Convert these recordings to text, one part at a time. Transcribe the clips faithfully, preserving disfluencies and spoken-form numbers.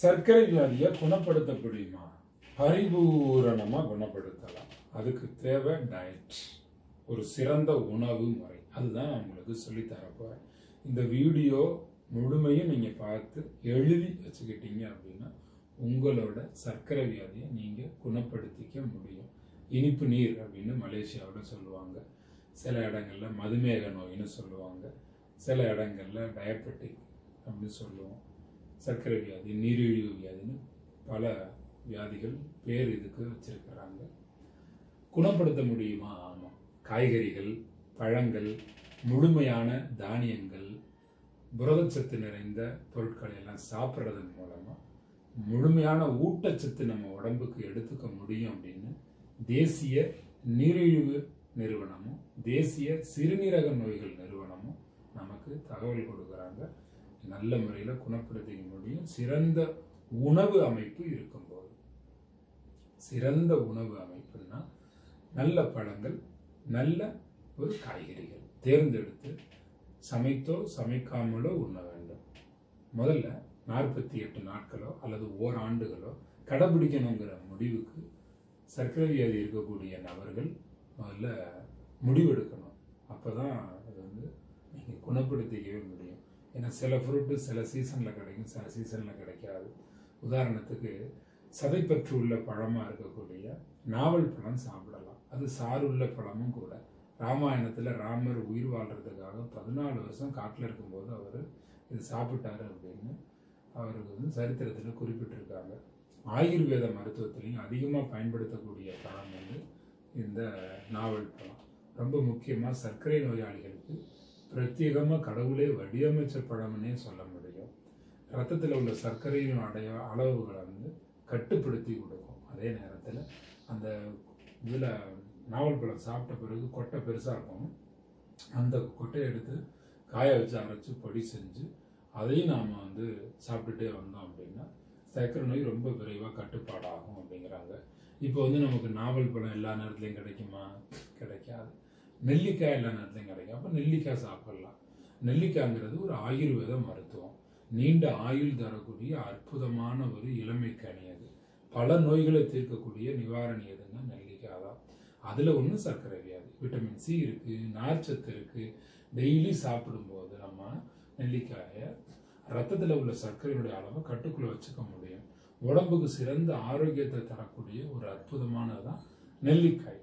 சர்க்கரை வியாதியை குணப்படுத்த முடியுமா? பரிபூரணமா குணப்படுத்தலாம். அதுக்கு தேவை டயட், ஒரு சிறந்த உணவு முறை. அதுதான் நான் உங்களுக்கு சொல்லி தரப்போறேன். இந்த வீடியோ முழுமையும் நீங்க பார்த்து எழுதி வச்சுக்கிட்டீங்க அப்படின்னா உங்களோட சர்க்கரை வியாதியை நீங்க குணப்படுத்திக்க முடியும். இனிப்பு நீர் அப்படின்னு மலேசியாவில் சொல்லுவாங்க, சில இடங்கள்ல மதுமேக நோயின்னு சொல்லுவாங்க, சில இடங்கள்ல டயபெட்டிக் அப்படின்னு சொல்லுவோம், சர்க்கரை வியாதி, நீரிழிவு வியாதின்னு பல வியாதிகள் பேர் இதுக்கு வச்சிருக்கிறாங்க. குணப்படுத்த முடியுமா? ஆமாம். காய்கறிகள், பழங்கள், முழுமையான தானியங்கள், புரதச்சத்து நிறைந்த பொருட்களை எல்லாம் சாப்பிட்றதன் மூலமா முழுமையான ஊட்டச்சத்து நம்ம உடம்புக்கு எடுத்துக்க முடியும் அப்படின்னு தேசிய நீரிழிவு நிறுவனமும் தேசிய சிறுநீரக நோய்கள் நிறுவனமும் நமக்கு தகவல் கொடுக்குறாங்க. நல்ல முறையில் குணப்படுத்திக்க முடியும் சிறந்த உணவு அமைப்பு இருக்கும்போது. சிறந்த உணவு அமைப்புன்னா நல்ல பழங்கள், நல்ல ஒரு காய்கறிகள் தேர்ந்தெடுத்து சமைத்தோ சமைக்காமலோ உண்ண வேண்டும். முதல்ல நாற்பத்தி எட்டு நாட்களோ அல்லது ஓராண்டுகளோ கடைபிடிக்கணுங்கிற முடிவுக்கு சர்க்கரை வியாதி இருக்கக்கூடிய நபர்கள் முதல்ல முடிவெடுக்கணும். அப்போதான் அது வந்து நீங்கள் குணப்படுத்திக்கவே முடியும். ஏன்னா சில ஃப்ரூட்டு சில சீசனில் கிடைக்கும், சில சீசனில் கிடைக்காது. உதாரணத்துக்கு சதைப்பற்று உள்ள பழமாக இருக்கக்கூடிய நாவல் பழம் சாப்பிடலாம். அது சாறுள்ள பழமும் கூட. ராமாயணத்தில் ராமர் உயிர் வாழ்கிறதுக்காக பதினாலு வருஷம் காட்டில் இருக்கும்போது அவர் இது சாப்பிட்டாரு அப்படின்னு அவருக்கு வந்து சரித்திரத்தில் குறிப்பிட்டிருக்காங்க. ஆயுர்வேத மருத்துவத்திலையும் அதிகமாக பயன்படுத்தக்கூடிய பழம் வந்து இந்த நாவல் பழம். ரொம்ப முக்கியமாக சர்க்கரை நோயாளிகளுக்கு பிரத்யேகமாக கடவுளே வடிவமைச்ச பழம்னே சொல்ல முடியும். ரத்தத்தில் உள்ள சர்க்கரையின் அடைய அளவுகளை வந்து கட்டுப்படுத்தி கொடுக்கும். அதே நேரத்தில் அந்த இதில் நாவல் பழம் சாப்பிட்ட பிறகு கொட்டை பெருசாக இருக்கும், அந்த கொட்டையை எடுத்து காய வச்சு அரைச்சி பொடி செஞ்சு அதையும் நாம் வந்து சாப்பிட்டுட்டே வந்தோம் அப்படின்னா சர்க்கரை நோய் ரொம்ப விரைவாக கட்டுப்பாடாகும் அப்படிங்கிறாங்க. இப்போ வந்து நமக்கு நாவல் பழம் எல்லா நேரத்துலையும் கிடைக்குமா? கிடைக்காது. நெல்லிக்காய் எல்லா நேரத்துலையும் கிடைக்கும். அப்போ நெல்லிக்காய் சாப்பிடலாம். நெல்லிக்காய்ங்கிறது ஒரு ஆயுர்வேத மருத்துவம், நீண்ட ஆயுள் தரக்கூடிய அற்புதமான ஒரு இளமை கனி. அது பல நோய்களை தீர்க்கக்கூடிய நிவாரணி எதுன்னா நெல்லிக்காய் தான். அதில் ஒன்று சர்க்கரை வியாதி. விட்டமின் சி இருக்குது, நார்ச்சத்து இருக்குது. டெய்லி சாப்பிடும்போது நம்ம நெல்லிக்காயை ரத்தத்தில் உள்ள சர்க்கரையுடைய அளவை கட்டுக்குள்ளே வச்சுக்க முடியும். உடம்புக்கு சிறந்த ஆரோக்கியத்தை தரக்கூடிய ஒரு அற்புதமானதுதான் நெல்லிக்காய்.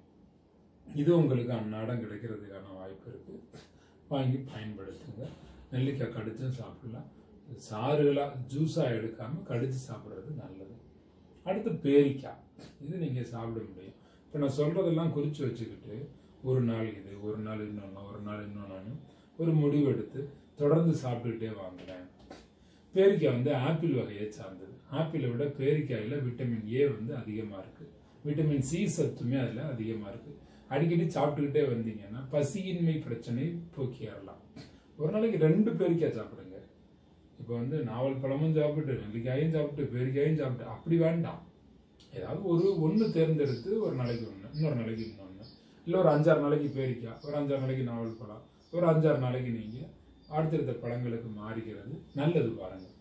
இது உங்களுக்கு அன்னாடம் கிடைக்கிறதுக்கான வாய்ப்பு இருக்குது. வாங்கி பயன்படுத்துங்க. நெல்லிக்காய் கடிச்சும் சாப்பிடலாம். சாறுகளாக ஜூஸாக எடுக்காமல் கடிச்சு சாப்பிட்றது நல்லது. அடுத்து பேரிக்காய். இது நீங்கள் சாப்பிட முடியும். இப்போ நான் சொல்கிறதெல்லாம் குறித்து வச்சுக்கிட்டு ஒரு நாள் இது, ஒரு நாள் இன்னொன்று, ஒரு நாள் இன்னொன்று ஒரு முடிவெடுத்து தொடர்ந்து சாப்பிட்டுக்கிட்டே வாங்குறேன். பேரிக்காய் வந்து ஆப்பிள் வகையை சார்ந்தது. ஆப்பிளை விட பேரிக்காயில் விட்டமின் ஏ வந்து அதிகமாக இருக்குது. விட்டமின் சி சத்துமே அதில் அதிகமாக இருக்குது. அடிக்கடி சாப்பிட்டுக்கிட்டே வந்தீங்கன்னா பசியின்மை பிரச்சனை போக்கிடலாம். ஒரு நாளைக்கு ரெண்டு பேரிக்காய் சாப்பிடுங்க. இப்போ வந்து நாவல் பழமும் சாப்பிட்டு நெல்லிக்காயும் சாப்பிட்டு பேரிக்காயும் சாப்பிட்டு அப்படி வேண்டாம். ஏதாவது ஒரு ஒன்று தேர்ந்தெடுத்து ஒரு நாளைக்கு ஒன்று, இன்னொரு நாளைக்கு இன்னொன்று, இல்லை ஒரு அஞ்சாறு நாளைக்கு பேரிக்காய், ஒரு அஞ்சாறு நாளைக்கு நாவல் பழம், ஒரு அஞ்சாறு நாளைக்கு நீங்கள் அடுத்தடுத்த பழங்களுக்கு மாறிக்கிறது நல்லது. பாருங்கள்,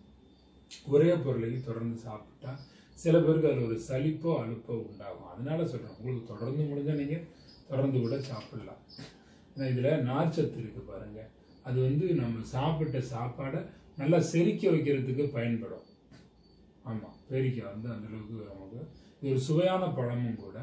ஒரே பொருளையும் தொடர்ந்து சாப்பிட்டா சில பேருக்கு அதில் ஒரு சலிப்போ அலுப்போ உண்டாகும். அதனால சொல்கிறேன், உங்களுக்கு தொடர்ந்து முடிஞ்சால் நீங்கள் தொடர்ந்து கூட சாப்பிடலாம். ஏன்னா இதில் நார்ச்சத்து இருக்குது பாருங்கள். அது வந்து நம்ம சாப்பிட்ட சாப்பாடை நல்லா செரிக்க வைக்கிறதுக்கு பயன்படும். ஆமாம், பேரிக்காய் வந்து அந்தளவுக்கு நமக்கு இது ஒரு சுவையான பழமும் கூட.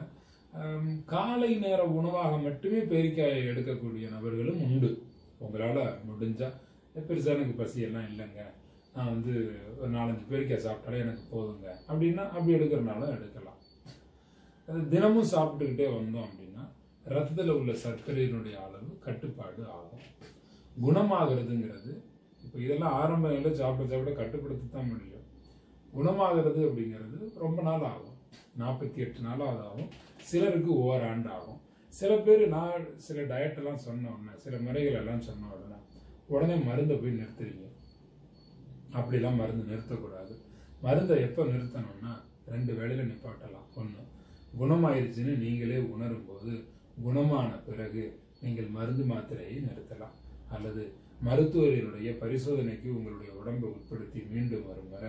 காலை நேர உணவாக மட்டுமே பேரிக்காயை எடுக்கக்கூடிய நபர்களும் உண்டு. உங்களால் முடிஞ்சால், பெருசாக எனக்கு பசியெல்லாம் இல்லைங்க, நான் வந்து ஒரு நாலஞ்சு பேரிக்காய் சாப்பிட்டாலே எனக்கு போதுங்க அப்படின்னா அப்படி எடுக்கிறனாலும் எடுக்கலாம். அது தினமும் சாப்பிட்டுக்கிட்டே வந்தோம் அப்படின்னா ரத்தத்தில் உள்ள சர்க்கரையினுடைய அளவு கட்டுப்பாடு ஆகும். குணமாகிறதுங்கிறது இப்போ இதெல்லாம் ஆரம்ப நிலையில் சாப்பிட சாப்பிட கட்டுப்படுத்த தான் முடியும். குணமாகிறது அப்படிங்கிறது ரொம்ப நாள் ஆகும். நாற்பத்தி எட்டு நாளாவது ஆகும், சிலருக்கு ஓராண்டு ஆகும். சில பேர் நான் சில டயட்டெல்லாம் சொன்ன உடனே, சில முறைகள் எல்லாம் சொன்ன உடனே உடனே மருந்தை போய் நிறுத்துறீங்க. அப்படிலாம் மருந்து நிறுத்தக்கூடாது. மருந்தை எப்போ நிறுத்தணும்னா ரெண்டு வேளையில் நிப்பாட்டலாம். ஒன்று, குணமாயிருச்சுன்னு நீங்களே உணரும் போது, குணமான பிறகு நீங்கள் மருந்து மாத்திரையை நிறுத்தலாம். அல்லது மருத்துவரினுடைய பரிசோதனைக்கு உங்களுடைய உடம்பை உட்படுத்தி மீண்டும் வரும் வரை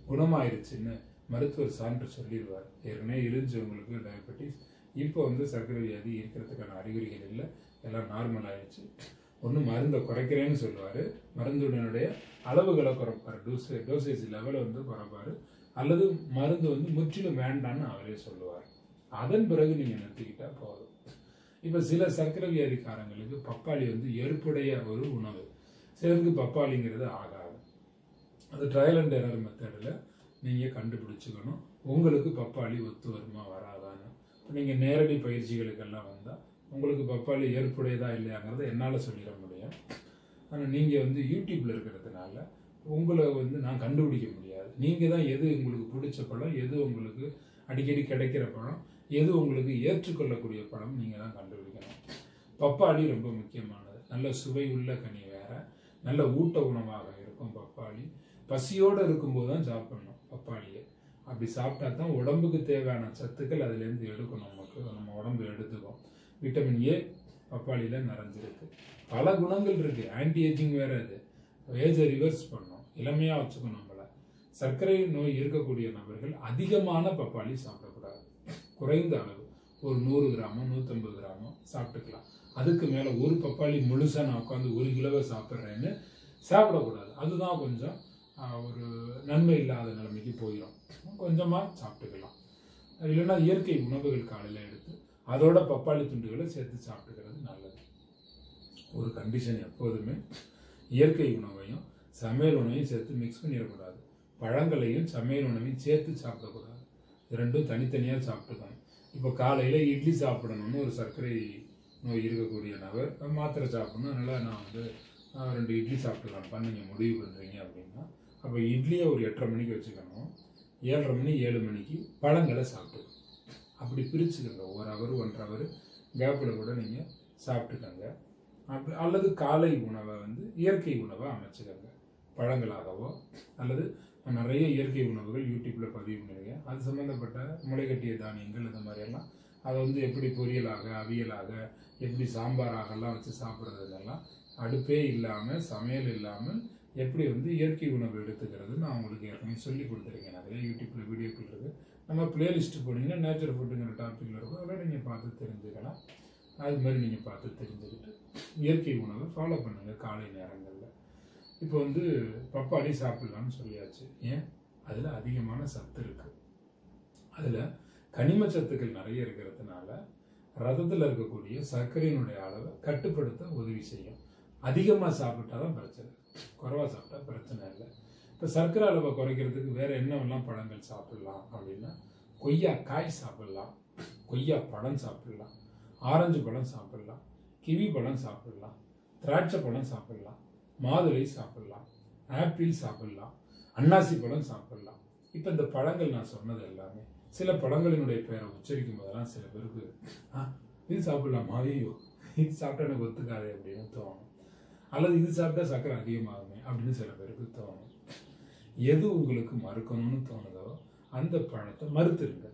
குணமாயிருச்சுன்னு மருத்துவர் சான்று சொல்லிடுவார். ஏற்கனவே இருந்துச்சவங்களுக்கு டயபெட்டிஸ், இப்போ வந்து சர்க்கரை வியாதி இருக்கிறதுக்கான அறிகுறிகள் இல்லை, எல்லாம் நார்மல் ஆயிடுச்சு. ஒன்று மருந்தை குறைக்கிறேன்னு சொல்லுவார், மருந்துடனுடைய அளவுகளை குறைப்பார், டோஸ் டோசேஜ் லெவலை வந்து குறைப்பார், அல்லது மருந்து வந்து முற்றிலும் வேண்டான்னு அவரே சொல்லுவார். அதன் பிறகு நீங்கள் நிறுத்திக்கிட்டா போதும். இப்போ சில சர்க்கரை வியாதிக்காரங்களுக்கு பப்பாளி வந்து ஏற்புடைய ஒரு உணவு, சிலருக்கு பப்பாளிங்கிறது ஆகாது. அது ட்ரையல் அண்ட் எரர் மெத்தடில் நீங்கள் கண்டுபிடிச்சிக்கணும் உங்களுக்கு பப்பாளி ஒத்து வருமா வராதான்னு. இப்போ நீங்கள் நேரடி பயிற்சிகளுக்கெல்லாம் வந்தால் உங்களுக்கு பப்பாளி ஏற்புடையதா இல்லையாங்கிறத என்னால் சொல்லிட முடியும். ஆனால் நீங்கள் வந்து யூடியூப்பில் இருக்கிறதுனால உங்களை வந்து நான் கண்டுபிடிக்க முடியாது. நீங்கள் தான் எது உங்களுக்கு பிடிச்ச பழம், எது உங்களுக்கு அடிக்கடி கிடைக்கிற பழம், எது உங்களுக்கு ஏற்றுக்கொள்ளக்கூடிய பழம் நீங்கள் தான் கண்டுபிடிக்கணும். பப்பாளி ரொம்ப முக்கியமானது. நல்ல சுவை உள்ள கனி வேற, நல்ல ஊட்ட உணவாக இருக்கும் பப்பாளி. பசியோடு இருக்கும்போது தான் சாப்பிடணும் பப்பாளியை. அப்படி சாப்பிட்டா தான் உடம்புக்கு தேவையான சத்துக்கள் அதுலேருந்து எடுக்கணும். நமக்கு நம்ம உடம்பு எடுத்துக்கும். விட்டமின் ஏ பப்பாளியில் நிறைஞ்சிருக்கு. பல குணங்கள் இருக்குது. ஆன்டி ஏஜிங் வேறு, அது ஏஜை ரிவர்ஸ் பண்ணும், இளமையாக வச்சுக்கணும் நம்மளை. சர்க்கரை நோய் இருக்கக்கூடிய நபர்கள் அதிகமான பப்பாளி சாப்பிடக்கூடாது. குறைந்த அளவு, ஒரு நூறு கிராமோ நூற்றம்பது கிராமோ சாப்பிட்டுக்கலாம். அதுக்கு மேலே ஒரு பப்பாளி முழுசாக நான் உட்காந்து ஒரு கிலோவை சாப்பிட்றேன்னு சாப்பிடக்கூடாது. அதுதான் கொஞ்சம் ஒரு நன்மை இல்லாத நிலைமைக்கு போயிடும். கொஞ்சமாக சாப்பிட்டுக்கலாம். இல்லைன்னா இயற்கை உணவுகள் காலையில் எடுத்து அதோட பப்பாளி துண்டுகளை சேர்த்து சாப்பிட்டுக்கிறது நல்லது. ஒரு கண்டிஷன், எப்போதுமே இயற்கை உணவையும் சமையல் உணவையும் சேர்த்து மிக்ஸ் பண்ணிடக்கூடாது. பழங்களையும் சமையல் உணவையும் சேர்த்து சாப்பிடக்கூடாது. ரெண்டும் தனித்தனியாக சாப்பிட்டுக்கணும். இப்போ காலையில் இட்லி சாப்பிடணும்னு ஒரு சர்க்கரை நோய் இருக்கக்கூடிய நபர் மாத்திரை சாப்பிடணும், அதனால் நான் வந்து ரெண்டு இட்லி சாப்பிட்டுக்கலாம்ப்பா நீங்கள் முடிவு பண்ணுறீங்க அப்படின்னா, அப்போ இட்லியை ஒரு எட்டரை மணிக்கு வச்சுக்கணும், ஏழரை மணி ஏழு மணிக்கு பழங்களை சாப்பிட்டுக்கணும். அப்படி பிரிச்சுக்கோங்க. ஒரு ஹவர் ஒன்றரை ஹவர் கேப்பில் கூட நீங்கள் சாப்பிட்டுக்கோங்க. அப்படி அல்லது காலை உணவை வந்து இயற்கை உணவை அமைச்சுக்கோங்க. பழங்களாகவோ அல்லது நிறைய இயற்கை உணவுகள் யூடியூப்பில் பதிவு பண்ணிருக்கேன். அது சம்மந்தப்பட்ட முளைகட்டிய தானியங்கள் இந்த மாதிரியெல்லாம் அதை வந்து எப்படி பொரியலாக, அவியலாக, எப்படி சாம்பாராகலாம் வச்சு சாப்பிட்றதுலாம், அடுப்பே இல்லாமல் சமையல் இல்லாமல் எப்படி வந்து இயற்கை உணவு எடுத்துக்கிறது நான் உங்களுக்கு ஏற்கனவே சொல்லி கொடுத்துருக்கேன். நிறைய யூடியூப்பில் வீடியோக்கள் இருக்குது. நம்ம பிளேலிஸ்ட்டு போனீங்கன்னா நேச்சுரல் ஃபுட்டுங்கிற டாப்பிக்கில் இருக்கும், அதெல்லாம் நீங்கள் பார்த்து தெரிஞ்சுக்கலாம். அது மாதிரி நீங்கள் பார்த்து தெரிஞ்சுக்கிட்டு இயற்கை உணவை ஃபாலோ பண்ணுங்கள் காலை நேரங்களில். இப்போ வந்து பப்பாளி சாப்பிட்லான்னு சொல்லியாச்சு. ஏன்? அதில் அதிகமான சத்து இருக்குது. அதில் கனிம சத்துக்கள் நிறைய இருக்கிறதுனால ரத்தத்தில் இருக்கக்கூடிய சர்க்கரையினுடைய அளவை கட்டுப்படுத்த உதவி செய்யும். அதிகமாக சாப்பிட்டா தான் பிரச்சனை, குறைவாக சாப்பிட்டா பிரச்சனை இல்லை. இப்போ சர்க்கரை அளவை குறைக்கிறதுக்கு வேறு என்னவெல்லாம் பழங்கள் சாப்பிடலாம் அப்படின்னா, கொய்யா காய் சாப்பிடலாம், கொய்யா பழம் சாப்பிடலாம், ஆரஞ்சு பழம் சாப்பிடலாம், கிவி பழம் சாப்பிடலாம், திராட்சை பழம் சாப்பிடலாம், மாதுளை சாப்பிடலாம், ஆப்பிள் சாப்பிடலாம், அன்னாசி பழம் சாப்பிடலாம். இப்போ இந்த பழங்கள் நான் சொன்னது எல்லாமே சில பழங்களினுடைய பெயரை உச்சரிக்கும் போதெல்லாம் சில பேருக்கு ஆ இது சாப்பிடலாமா, ஐயோ இது சாப்பிட்டா எனக்கு ஒத்துக்காது அப்படின்னு தோணும். அல்லது இது சாப்பிட்டா சர்க்கரை அதிகமாகுமே அப்படின்னு சில பேருக்கு தோணும். எது உங்களுக்கு மறுக்கணும்னு தோணுதோ அந்த பழத்தை மறுத்துருங்க.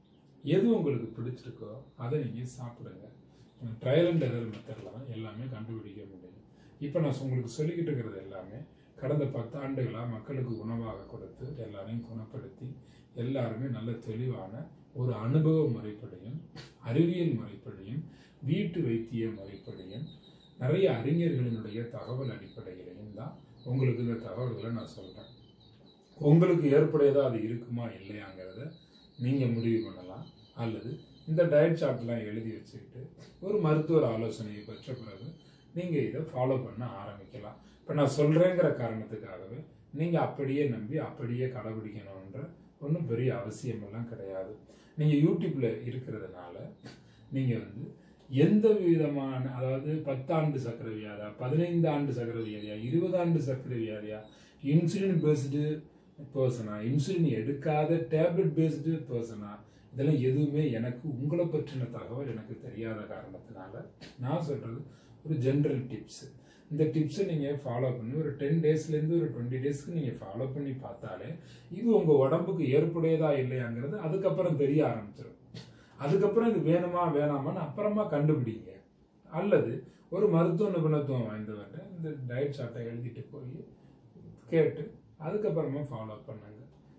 எது உங்களுக்கு பிடிச்சிருக்கோ அதை நீங்கள் சாப்பிடுங்க. ட்ரையல் அண்ட் எரர் மெத்தடில் தான் எல்லாமே கண்டுபிடிக்க முடியும். இப்போ நான் உங்களுக்கு சொல்லிக்கிட்டு இருக்கிறது எல்லாமே கடந்த பத்து ஆண்டுகளாக மக்களுக்கு உணவாக கொடுத்து எல்லாரையும் குணப்படுத்தி எல்லாருமே நல்ல தெளிவான ஒரு அனுபவ முறைப்படியும் அறிவியல் முறைப்படியும் வீட்டு வைத்திய முறைப்படியும் நிறைய அறிஞர்களினுடைய தகவல் அடிப்படையிலையும் தான் உங்களுக்கு இந்த தகவல்களை நான் சொல்கிறேன். உங்களுக்கு ஏற்புடையதா அது இருக்குமா இல்லையாங்கிறத நீங்கள் முடிவு பண்ணலாம். அல்லது இந்த டயட் சார்ட்லாம் எழுதி வச்சுக்கிட்டு ஒரு மருத்துவர் ஆலோசனையை பெற்ற பிறகு நீங்கள் இதை ஃபாலோ பண்ண ஆரம்பிக்கலாம். இப்போ நான் சொல்கிறேங்கிற காரணத்துக்காகவே நீங்கள் அப்படியே நம்பி அப்படியே கடைபிடிக்கணுன்ற ஒன்றும் பெரிய அவசியமெல்லாம் கிடையாது. நீங்கள் யூடியூப்பில் இருக்கிறதுனால நீங்கள் வந்து எந்த விதமான, அதாவது பத்தாண்டு சர்க்கரை வியாதியா, பதினைந்து ஆண்டு சர்க்கரை வியாதியா, இருபது ஆண்டு சர்க்கரை வியாதியா, இன்சுலின் பேஸ்டு பர்சனா, இன்சுலின் எடுக்காத டேப்லெட் பேஸ்டு பர்சனா, இதெல்லாம் எதுவுமே எனக்கு உங்களை பற்றின தகவல் எனக்கு தெரியாத காரணத்தினால நான் சொல்கிறது ஒரு ஜென்ரல் டிப்ஸு. இந்த டிப்ஸை நீங்கள் ஃபாலோ பண்ணி ஒரு டென் டேஸ்லேருந்து ஒரு டுவெண்ட்டி டேஸ்க்கு நீங்கள் ஃபாலோ பண்ணி பார்த்தாலே இது உங்கள் உடம்புக்கு ஏற்புடையதா இல்லையாங்கிறது அதுக்கப்புறம் தெரிய ஆரம்பிச்சிடும். அதுக்கப்புறம் இது வேணுமா வேணாமான்னு அப்புறமா கண்டுபிடிங்க. அல்லது ஒரு மருத்துவ நிபுணத்துவம் வாய்ந்தவர்கிட்ட இந்த டயட் சார்ட்டை எழுதிட்டு போய் கேட்டு அதுக்கப்புறமா ஃபாலோ பண்ணுங்க.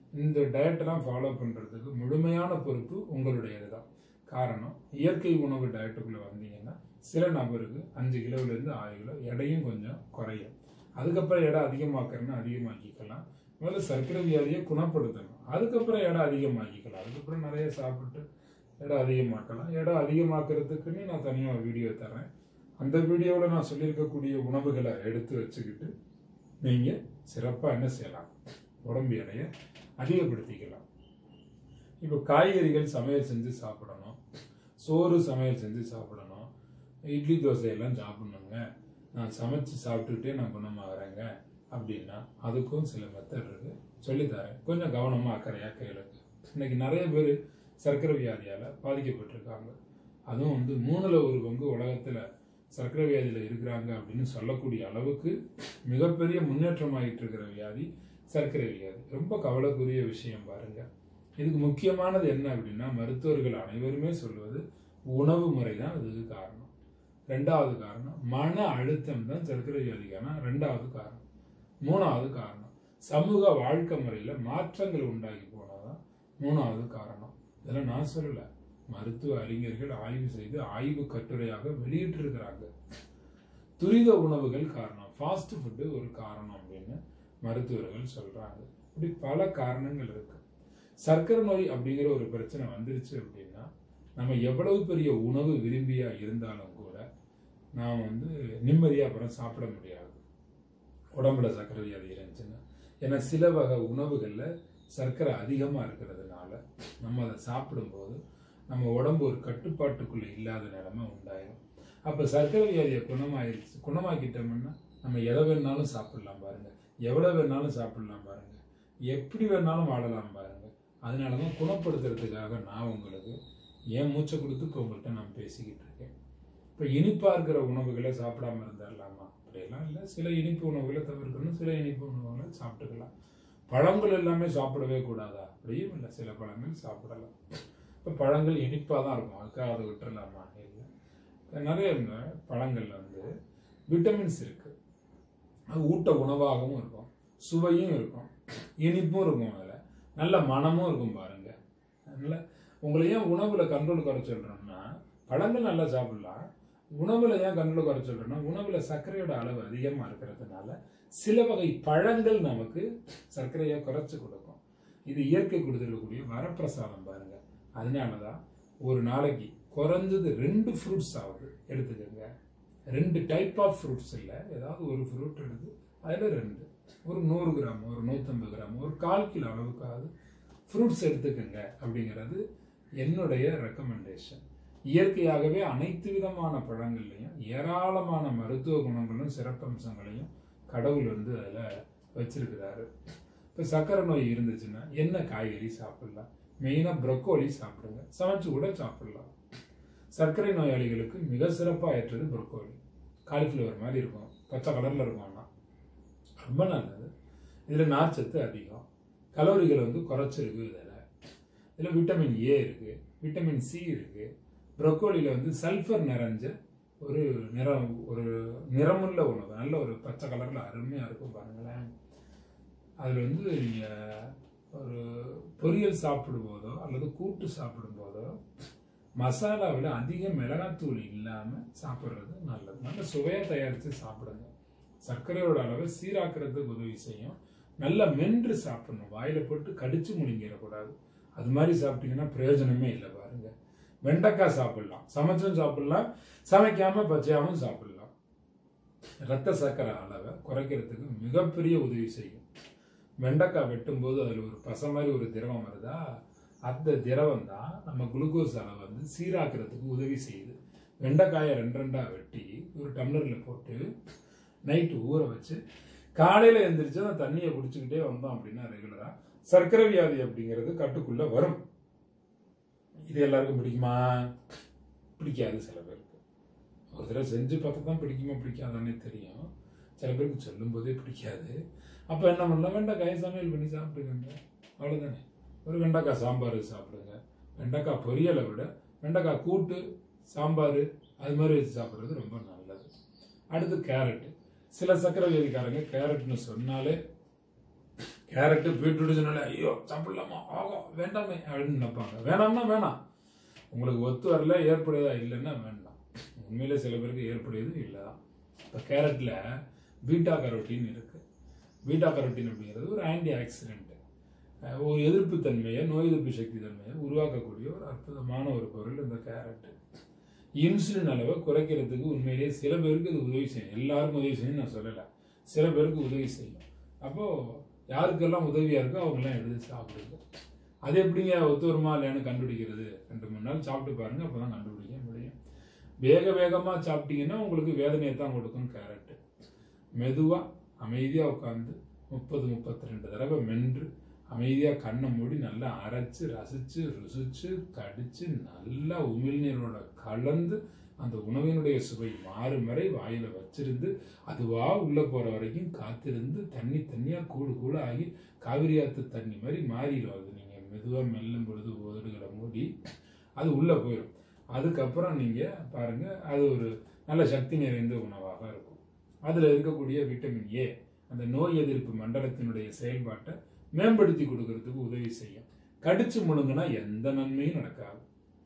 இந்த டயட்டெல்லாம் ஃபாலோ பண்ணுறதுக்கு முழுமையான பொறுப்பு உங்களுடையது தான். காரணம், இயற்கை உணவு டயட்டுக்குள்ளே வந்தீங்கன்னா சில நபருக்கு அஞ்சு கிலோவிலேருந்து ஆறு கிலோ எடையும் கொஞ்சம் குறையும். அதுக்கப்புறம் எடை அதிகமாக்குறதுன்னா அதிகமாக்கிக்கலாம். முதல்ல சர்க்கரை வியாதியை குணப்படுத்தணும், அதுக்கப்புறம் எடை அதிகமாக்கிக்கலாம். அதுக்கப்புறம் நிறைய சாப்பிட்டு எடை அதிகமாக்கலாம். எடை அதிகமாக்குறதுக்குன்னு நான் தனியாக வீடியோ தரேன். அந்த வீடியோவில் நான் சொல்லியிருக்கக்கூடிய உணவுகளை எடுத்து வச்சுக்கிட்டு நீங்கள் சிறப்பாக என்ன செய்யலாம், உடம்பு எடையை அதிகப்படுத்திக்கலாம். இப்போ காய்கறிகள் சமையல் செஞ்சு சாப்பிடணும், சோறு சமையல் செஞ்சு சாப்பிடணும், இட்லி தோசையெல்லாம் சாப்பிடணுங்க, நான் சமைச்சு சாப்பிட்டுக்கிட்டே நான் குணமாகறேங்க அப்படின்னா அதுக்கும் சில மெத்தட் இருக்கு, சொல்லித்தரேன். கொஞ்சம் கவனமாக அக்கறையாக கேளுங்க. இன்னைக்கு நிறைய பேர் சர்க்கரை வியாதியால் பாதிக்கப்பட்டிருக்காங்க. அதுவும் வந்து மூணுல ஒரு பங்கு உலகத்தில் சர்க்கரை வியாதியில் இருக்கிறாங்க அப்படின்னு சொல்லக்கூடிய அளவுக்கு மிகப்பெரிய முன்னேற்றம் ஆகிட்டு இருக்கிற வியாதி சர்க்கரை வியாதி. ரொம்ப கவலைக்குரிய விஷயம் பாருங்க. இதுக்கு முக்கியமானது என்ன அப்படின்னா, மருத்துவர்கள் அனைவருமே சொல்வது உணவு முறை தான் அதுக்கு காரணம். ரெண்டாவது காரணம் மன அழுத்தம் தான் சர்க்கரை வியாதிக்கான ரெண்டாவது காரணம். மூணாவது காரணம் சமூக வாழ்க்கை முறையில மாற்றங்கள் உண்டாகி போனதான் மூணாவது காரணம். இதெல்லாம் நான் சொல்லல, மருத்துவ அறிஞர்கள் ஆய்வு செய்து ஆய்வு கட்டுரையாக வெளியிட்டு இருக்கிறாங்க. துரித உணவுகள் காரணம், ஃபாஸ்ட் ஃபுட்டு ஒரு காரணம் அப்படின்னு மருத்துவர்கள் சொல்றாங்க. இப்படி பல காரணங்கள் இருக்கு. சர்க்கரை நோய் அப்படிங்கிற ஒரு பிரச்சனை வந்துருச்சு அப்படின்னா நம்ம எவ்வளவு பெரிய உணவு விரும்பியா இருந்தாலும் கூட நாம் வந்து நிம்மதியாக அப்புறம் சாப்பிட முடியாது, உடம்புல சர்க்கரை வியாதி இருந்துச்சுன்னா. ஏன்னா சில வகை உணவுகளில் சர்க்கரை அதிகமாக இருக்கிறதுனால நம்ம அதை சாப்பிடும்போது நம்ம உடம்பு ஒரு கட்டுப்பாட்டுக்குள்ளே இல்லாத நிலைமை உண்டாயிடும். அப்போ சர்க்கரை வியாதியை குணமாயிருச்சு குணமாக்கிட்டோம்னா நம்ம எதை வேணாலும் சாப்பிடலாம் பாருங்க, எவ்வளோ வேணாலும் சாப்பிடலாம் பாருங்க, எப்படி வேணாலும் வாழலாம் பாருங்க. அதனால தான் குணப்படுத்துறதுக்காக நான் உங்களுக்கு ஏன் மூச்சை கொடுத்து இப்போ உங்கள்கிட்ட நான் பேசிக்கிட்டு இருக்கேன். இப்போ இனிப்பாக இருக்கிற உணவுகளை சாப்பிடாம இருந்துடலாமா? அப்படியெல்லாம் இல்லை. சில இனிப்பு உணவுகளை தவிர்க்கணும், சில இனிப்பு உணவுகளை சாப்பிட்டுக்கலாம். பழங்கள் எல்லாமே சாப்பிடவே கூடாதா? அப்படியும் இல்லை, சில பழங்கள் சாப்பிடலாம். இப்போ பழங்கள் இனிப்பாக தான் இருக்கும், அதுக்காக அதை விட்டுறலாமா? இல்லை. நிறைய பழங்களில் வந்து விட்டமின்ஸ் இருக்கு, அது ஊட்ட உணவாகவும் இருக்கும், சுவையும் இருக்கும், இனிப்பும் இருக்கும், அதில் நல்ல மனமும் இருக்கும் பாருங்க. அதனால உங்களை ஏன் உணவுல கண்ட்ரோல் குறை சொல்றோம்னா, பழங்கள் நல்லா சாப்பிடலாம், உணவுல ஏன் கண்ட்ரோல் குறை சொல்றோம்னா உணவுல சர்க்கரையோட அளவு அதிகமா இருக்கிறதுனால சில வகை பழங்கள் நமக்கு சர்க்கரையை குறைச்சு கொடுக்கும். இது இயற்கை கொடுத்துருக்கக்கூடிய வரப்பிரசாதம் பாருங்க. அதனாலதான் ஒரு நாளைக்கு குறைஞ்சது ரெண்டு ஃப்ரூட்ஸ் ஆகுது எடுத்துக்கோங்க. ரெண்டு டைப் ஆஃப் ஃப்ரூட்ஸ் இல்லை, ஏதாவது ஒரு ஃப்ரூட் எடுத்து அதில் ரெண்டு, ஒரு நூறு கிராம், ஒரு நூற்றம்பது கிராம், ஒரு கால் கிலோ அளவுக்காவது ஃப்ரூட்ஸ் எடுத்துக்கோங்க அப்படிங்கிறது என்னுடைய ரெக்கமெண்டேஷன். இயற்கையாகவே அனைத்து விதமான பழங்கள்லையும் ஏராளமான மருத்துவ குணங்களும் சிறப்பம்சங்களையும் கடவுள் வந்து அதில் வச்சிருக்கிறாரு. இப்போ சர்க்கரை நோய் இருந்துச்சுன்னா என்ன காய்கறி சாப்பிடலாம்? மெயினாக ப்ரொக்கோலி சாப்பிடுங்க, சமைச்சு கூட சாப்பிடலாம். சர்க்கரை நோயாளிகளுக்கு மிக சிறப்பாக ஏற்றது ப்ரொக்கோலி. காலிஃப்ளவர் மாதிரி இருக்கும், பச்சை கலரில் இருக்கும், ஆனால் ரொம்ப நல்லது. இதில் நார்ச்சத்து அதிகம், கலோரிகள் வந்து குறைச்சிருக்கு. இதில் இதில் விட்டமின் ஏ இருக்குது, விட்டமின் சி இருக்குது. ப்ரொக்கோலியில் வந்து சல்ஃபர் நிறைஞ்ச ஒரு நிறம், ஒரு நிறமுள்ள உணவு, நல்ல ஒரு பச்சை கலரில் அருமையாக இருக்கும் பாருங்களேன். அதில் வந்து நீங்கள் ஒரு பொரியல் சாப்பிடும்போதோ அல்லது கூட்டு சாப்பிடும்போதோ மசாலாவில் அதிக மிளகாத்தூள் இல்லாமல் சாப்பிட்றது நல்லது. நல்ல சுவையாக தயாரித்து சாப்பிடுங்க. சர்க்கரையோட அளவை சீராக்கிறதுக்கு உதவி செய்யும். நல்லா மென்று சாப்பிடணும், வாயில போட்டு கடிச்சு முழுங்கிடக்கூடாது. அது மாதிரி சாப்பிட்டீங்கன்னா பிரயோஜனமே இல்லை பாருங்க. வெண்டைக்காய் சாப்பிடலாம், சமைச்சும் சாப்பிடலாம், சமைக்காம பச்சையாகவும் சாப்பிடலாம். ரத்த சர்க்கரை அளவை குறைக்கிறதுக்கு மிகப்பெரிய உதவி செய்யும். வெண்டைக்காய் வெட்டும் போது அதில் ஒரு பசை மாதிரி ஒரு திரவம் வருதா, அந்த திரவம் தான் நம்ம குளுக்கோஸ் அளவை வந்து சீராக்கிறதுக்கு உதவி செய்யுது. வெண்டைக்காயை ரெண்டு ரெண்டா வெட்டி ஒரு டம்ளர்ல போட்டு நைட்டு ஊற வச்சு காலையில எழுந்திரிச்சு அந்த தண்ணியை குடிச்சுக்கிட்டே வந்தோம் அப்படின்னா ரெகுலரா சர்க்கரை வியாதி அப்படிங்கிறது கட்டுக்குள்ள வரும். இது எல்லாருக்கும் பிடிக்குமா? பிடிக்காது. சில பேருக்கு ஒரு தடவை செஞ்சு பார்த்தா தான் பிடிக்குமா பிடிக்காதானே தெரியும். சில பேருக்கு சொல்லும் போதே பிடிக்காது. அப்ப என்ன பண்ணலாம், வெண்டைக்காய் சமையல் பண்ணி சாப்பிடுங்க, அவ்வளவுதானே. ஒரு வெண்டைக்காய் சாம்பார் சாப்பிடுங்க. வெண்டைக்காய் பொரியலை விட வெண்டைக்காய் கூட்டு, சாம்பார் அது மாதிரி வச்சு சாப்பிட்றது ரொம்ப நல்லது. அடுத்து கேரட்டு. சில சர்க்கரை வியாதிக்காரங்க கேரட்னு சொன்னாலே கேரட்டு பீட்ரூட் சொன்னாலே ஐயோ சாப்பிடலாமா ஆகும் வேண்டாமே அப்படின்னு நினைப்பாங்க. வேணாம்னா வேணாம், உங்களுக்கு ஒத்து வரல ஏற்புடையதா இல்லைன்னா வேண்டாம். உண்மையிலே சில பேருக்கு ஏற்புடையது இல்லை தான். இப்போ கேரட்டில் பீட்டா கரோட்டின் இருக்குது. பீட்டா கரோட்டின் அப்படிங்கிறது ஒரு ஆன்டி ஆக்சிடென்ட், ஒரு எதிர்ப்பு தன்மையை, நோய் எதிர்ப்பு சக்தி தன்மையை உருவாக்கக்கூடிய ஒரு அற்புதமான ஒரு பொருள் இந்த கேரட்டு. இன்சுலின் அளவை குறைக்கிறதுக்கு உண்மையிலேயே சில பேருக்கு இது உதவி செய்யும். எல்லாருக்கும் உதவி செய்யும் நான் சொல்லலை, சில பேருக்கு உதவி செய்யும். அப்போது யாருக்கெல்லாம் உதவியாக இருக்கோ அவங்கெல்லாம் எடுத்து சாப்பிடுங்க. அது எப்படிங்க ஒத்து வருமா இல்லையான்னு கண்டுபிடிக்கிறது? ரெண்டு மூணு நாள் சாப்பிட்டு பாருங்க, அப்போ தான் கண்டுபிடிக்க முடியும். வேக வேகமாக சாப்பிட்டீங்கன்னா உங்களுக்கு வேதனையை தான் கொடுக்கும் கேரட்டு. மெதுவாக அமைதியாக உட்காந்து முப்பது முப்பத்தி ரெண்டு தடவை மென்று அமைதியாக கண்ணை மூடி நல்லா அரைச்சு ரசித்து ருசித்து கடித்து நல்லா உமிழ்நீரோட கலந்து அந்த உணவினுடைய சுவை மாறும் வரை வாயில் வச்சிருந்து அதுவாக உள்ளே போகிற வரைக்கும் காத்திருந்து தண்ணி தண்ணியாக கூடு கூட ஆகி காவிரி ஆற்று தண்ணி மாதிரி மாறிடும். அது நீங்கள் மெதுவாக மெல்லும் பொழுது உதடுகளை மூடி அது உள்ளே போயிடும். அதுக்கப்புறம் நீங்கள் பாருங்கள், அது ஒரு நல்ல சக்தி நிறைந்த உணவாக இருக்கும். அதில் இருக்கக்கூடிய விட்டமின் ஏ அந்த நோய் எதிர்ப்பு மண்டலத்தினுடைய செயல்பாட்டை மேம்படுத்தி கொடுக்கறதுக்கு உதவி செய்யும். கடிச்சு முழுங்கினா எந்த நன்மையும் நடக்காது.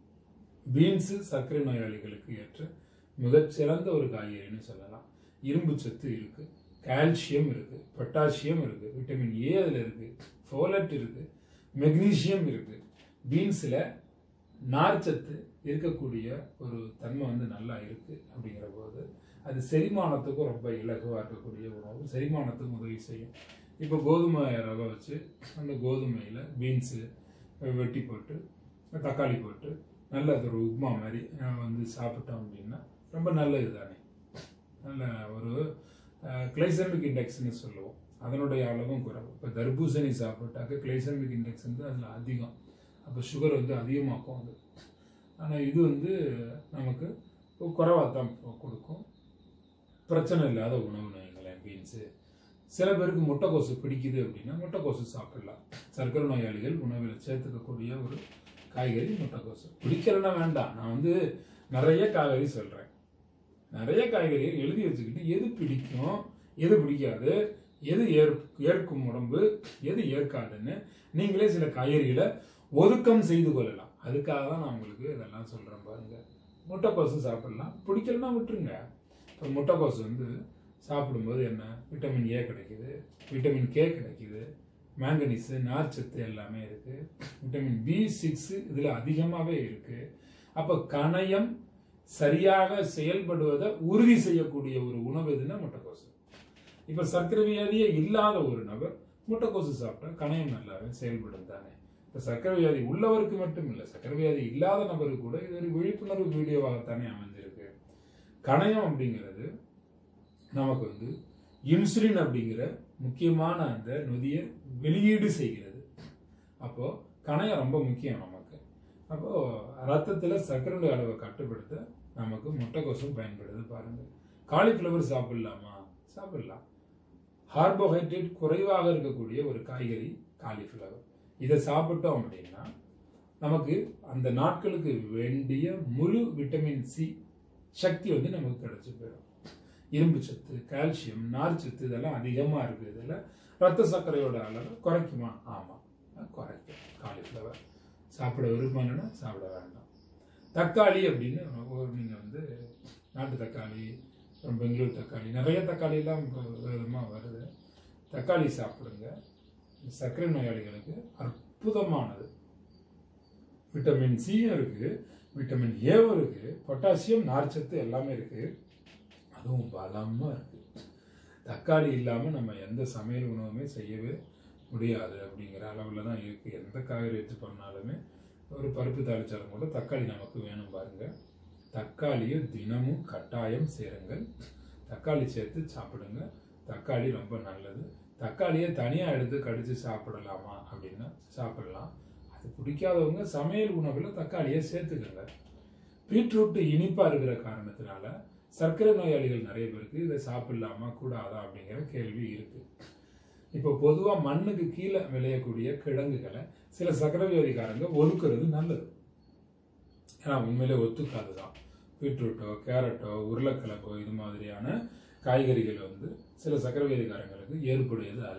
பீன்ஸு சர்க்கரை நோயாளிகளுக்கு ஏற்ற மிகச்சிறந்த ஒரு காய்கறின்னு சொல்லலாம். இரும்பு சத்து இருக்கு, கால்சியம் இருக்கு, பொட்டாசியம் இருக்கு, விட்டமின் ஏ அதில் இருக்கு, ஃபோலட் இருக்கு, மெக்னீசியம் இருக்கு. பீன்ஸில் நார்ச்சத்து இருக்கக்கூடிய ஒரு தன்மை வந்து நல்லா இருக்கு. அப்படிங்கிற போது அது செரிமானத்துக்கும் ரொம்ப இலகுவாக இருக்கக்கூடிய உணவு, செரிமானத்துக்கும் உதவி செய்யும். இப்போ கோதுமை ரவை வச்சு அந்த கோதுமையில் பீன்ஸு வெட்டி போட்டு தக்காளி போட்டு நல்ல அது ஒரு உப்மா மாதிரி வந்து சாப்பிட்டோம் அப்படின்னா ரொம்ப நல்லது தானே. நல்ல ஒரு கிளைசெமிக் இண்டெக்ஸ்ன்னு சொல்லுவோம், அதனுடைய அளவும் குறைவு. இப்போ தர்பூசணி சாப்பிட்டாக்க கிளைசெமிக் இண்டெக்ஸ் வந்து அதில் அதிகம், அப்போ சுகர் வந்து அதிகமாக்கும் அது. ஆனால் இது வந்து நமக்கு குறைவாக தான் கொடுக்கும், பிரச்சனை இல்லாத உணவு நோய்களேன் பீன்ஸு. சில பேருக்கு முட்டைக்கோசு பிடிக்குது அப்படின்னா முட்டைக்கோசு சாப்பிடலாம். சர்க்கரை நோயாளிகள் உணவில் சேர்த்துக்கக்கூடிய ஒரு காய்கறி முட்டைக்கோசு. பிடிக்கலன்னா வேண்டாம், நான் வந்து நிறைய காய்கறி சொல்கிறேன். நிறைய காய்கறியை எழுதி வச்சுக்கிட்டு எது பிடிக்கும் எது பிடிக்காது, எது ஏற் ஏற்கும் உடம்பு எது ஏற்காதுன்னு நீங்களே சில காய்கறிகளை ஒதுக்கம் செய்து கொள்ளலாம். அதுக்காக தான் நான் உங்களுக்கு இதெல்லாம் சொல்கிறேன் பாருங்க. முட்டைக்கோசு சாப்பிடலாம், பிடிக்கலன்னா விட்டுருங்க. இப்போ முட்டைக்கோசு வந்து சாப்பிடும்போது என்ன விட்டமின் ஏ கிடைக்குது, விட்டமின் கே கிடைக்குது, மேங்கனீஸு நார்ச்சத்து எல்லாமே இருக்குது, விட்டமின் பி சிக்ஸு இதில் அதிகமாகவே இருக்குது. அப்போ கணையம் சரியாக செயல்படுவதை உறுதி செய்யக்கூடிய ஒரு உணவு எதுன்னா முட்டைக்கோசு. இப்போ சர்க்கரை வியாதியே இல்லாத ஒரு நபர் முட்டைக்கோசு சாப்பிட்டா கணையம் நல்லாவே செயல்படும் தானே. இப்போ சர்க்கரை வியாதி உள்ளவருக்கு மட்டும் இல்லை, சர்க்கரை வியாதி இல்லாத நபருக்கு கூட இது ஒரு விழிப்புணர்வு வீடியோவாகத்தானே அமைஞ்சிருக்கு. கணையம் அப்படிங்கிறது நமக்கு வந்து இன்சுலின் அப்படிங்கிற முக்கியமான அந்த நொதியை வெளியீடு செய்கிறது. அப்போ கணையம் ரொம்ப முக்கியம் நமக்கு. அப்போ ரத்தத்தில் சர்க்கரையுடைய அளவை கட்டுப்படுத்த நமக்கு முட்டைக்கோசும் பயன்படுது பாருங்க. காலிஃப்ளவர் சாப்பிடலாமா? சாப்பிடலாம். கார்போஹைட்ரேட் குறைவாக இருக்கக்கூடிய ஒரு காய்கறி காலிஃப்ளவர். இதை சாப்பிட்டோம் அப்படின்னா நமக்கு அந்த நாட்களுக்கு வேண்டிய முழு விட்டமின் சி சக்தி வந்து நமக்கு கிடைச்சி போயிடும். இரும்பு சத்து, கால்சியம், நார்ச்சத்து இதெல்லாம் அதிகமாக இருக்குது. இதில் ரத்த சர்க்கரையோட அளவு குறைக்குமா? ஆமாம், குறைக்கும். காலிஃப்ளவர் சாப்பிட விருப்பம்னா சாப்பிட வேண்டாம். தக்காளி அப்படின்னு ஒரு நீங்கள் வந்து நாட்டு தக்காளி, அப்புறம் பெங்களூர் தக்காளி, நிறைய தக்காளியெல்லாம் விதமாக வருது. தக்காளி சாப்பிடுங்க. சர்க்கரை நோயாளிகளுக்கு அற்புதமானது. விட்டமின் சியும் இருக்குது, விட்டமின் ஏவும் இருக்குது, பொட்டாசியம் நார்ச்சத்து எல்லாமே இருக்குது, அதுவும் பலமாக இருக்குது. தக்காளி இல்லாமல் நம்ம எந்த சமையல் உணவுமே செய்யவே முடியாது அப்படிங்கிற அளவில் தான் இருக்குது. எந்த காய்கறி எடுத்து பண்ணாலுமே ஒரு பருப்பு தாளிச்சாலும் கூட தக்காளி நமக்கு வேணும் பாருங்கள். தக்காளியை தினமும் கட்டாயம் சேருங்கள். தக்காளி சேர்த்து சாப்பிடுங்க. தக்காளி ரொம்ப நல்லது. தக்காளியை தனியாக எடுத்து கடித்து சாப்பிடலாமா அப்படின்னா சாப்பிடலாம். அது பிடிக்காதவங்க சமையல் உணவில் தக்காளியை சேர்த்துக்கங்க. பீட்ரூட்டு இனிப்பாக இருக்கிற காரணத்தினால சர்க்கரை நோயாளிகள் நிறைய பேருக்கு இதை சாப்பிடலாமா கூடாதா அப்படிங்கிற கேள்வி இருக்குது. இப்போ பொதுவாக மண்ணுக்கு கீழே விளையக்கூடிய கிழங்குகளை சில சர்க்கரை வியாதிக்காரங்க ஒதுக்குறது நல்லது. ஏன்னா உண்மையிலே ஒத்துக்காது தான். பீட்ரூட்டோ கேரட்டோ உருளைக்கிழங்கோ இது மாதிரியான காய்கறிகள் வந்து சில சர்க்கரை வியாதிக்காரங்களுக்கு ஏற்புடையது அல்ல.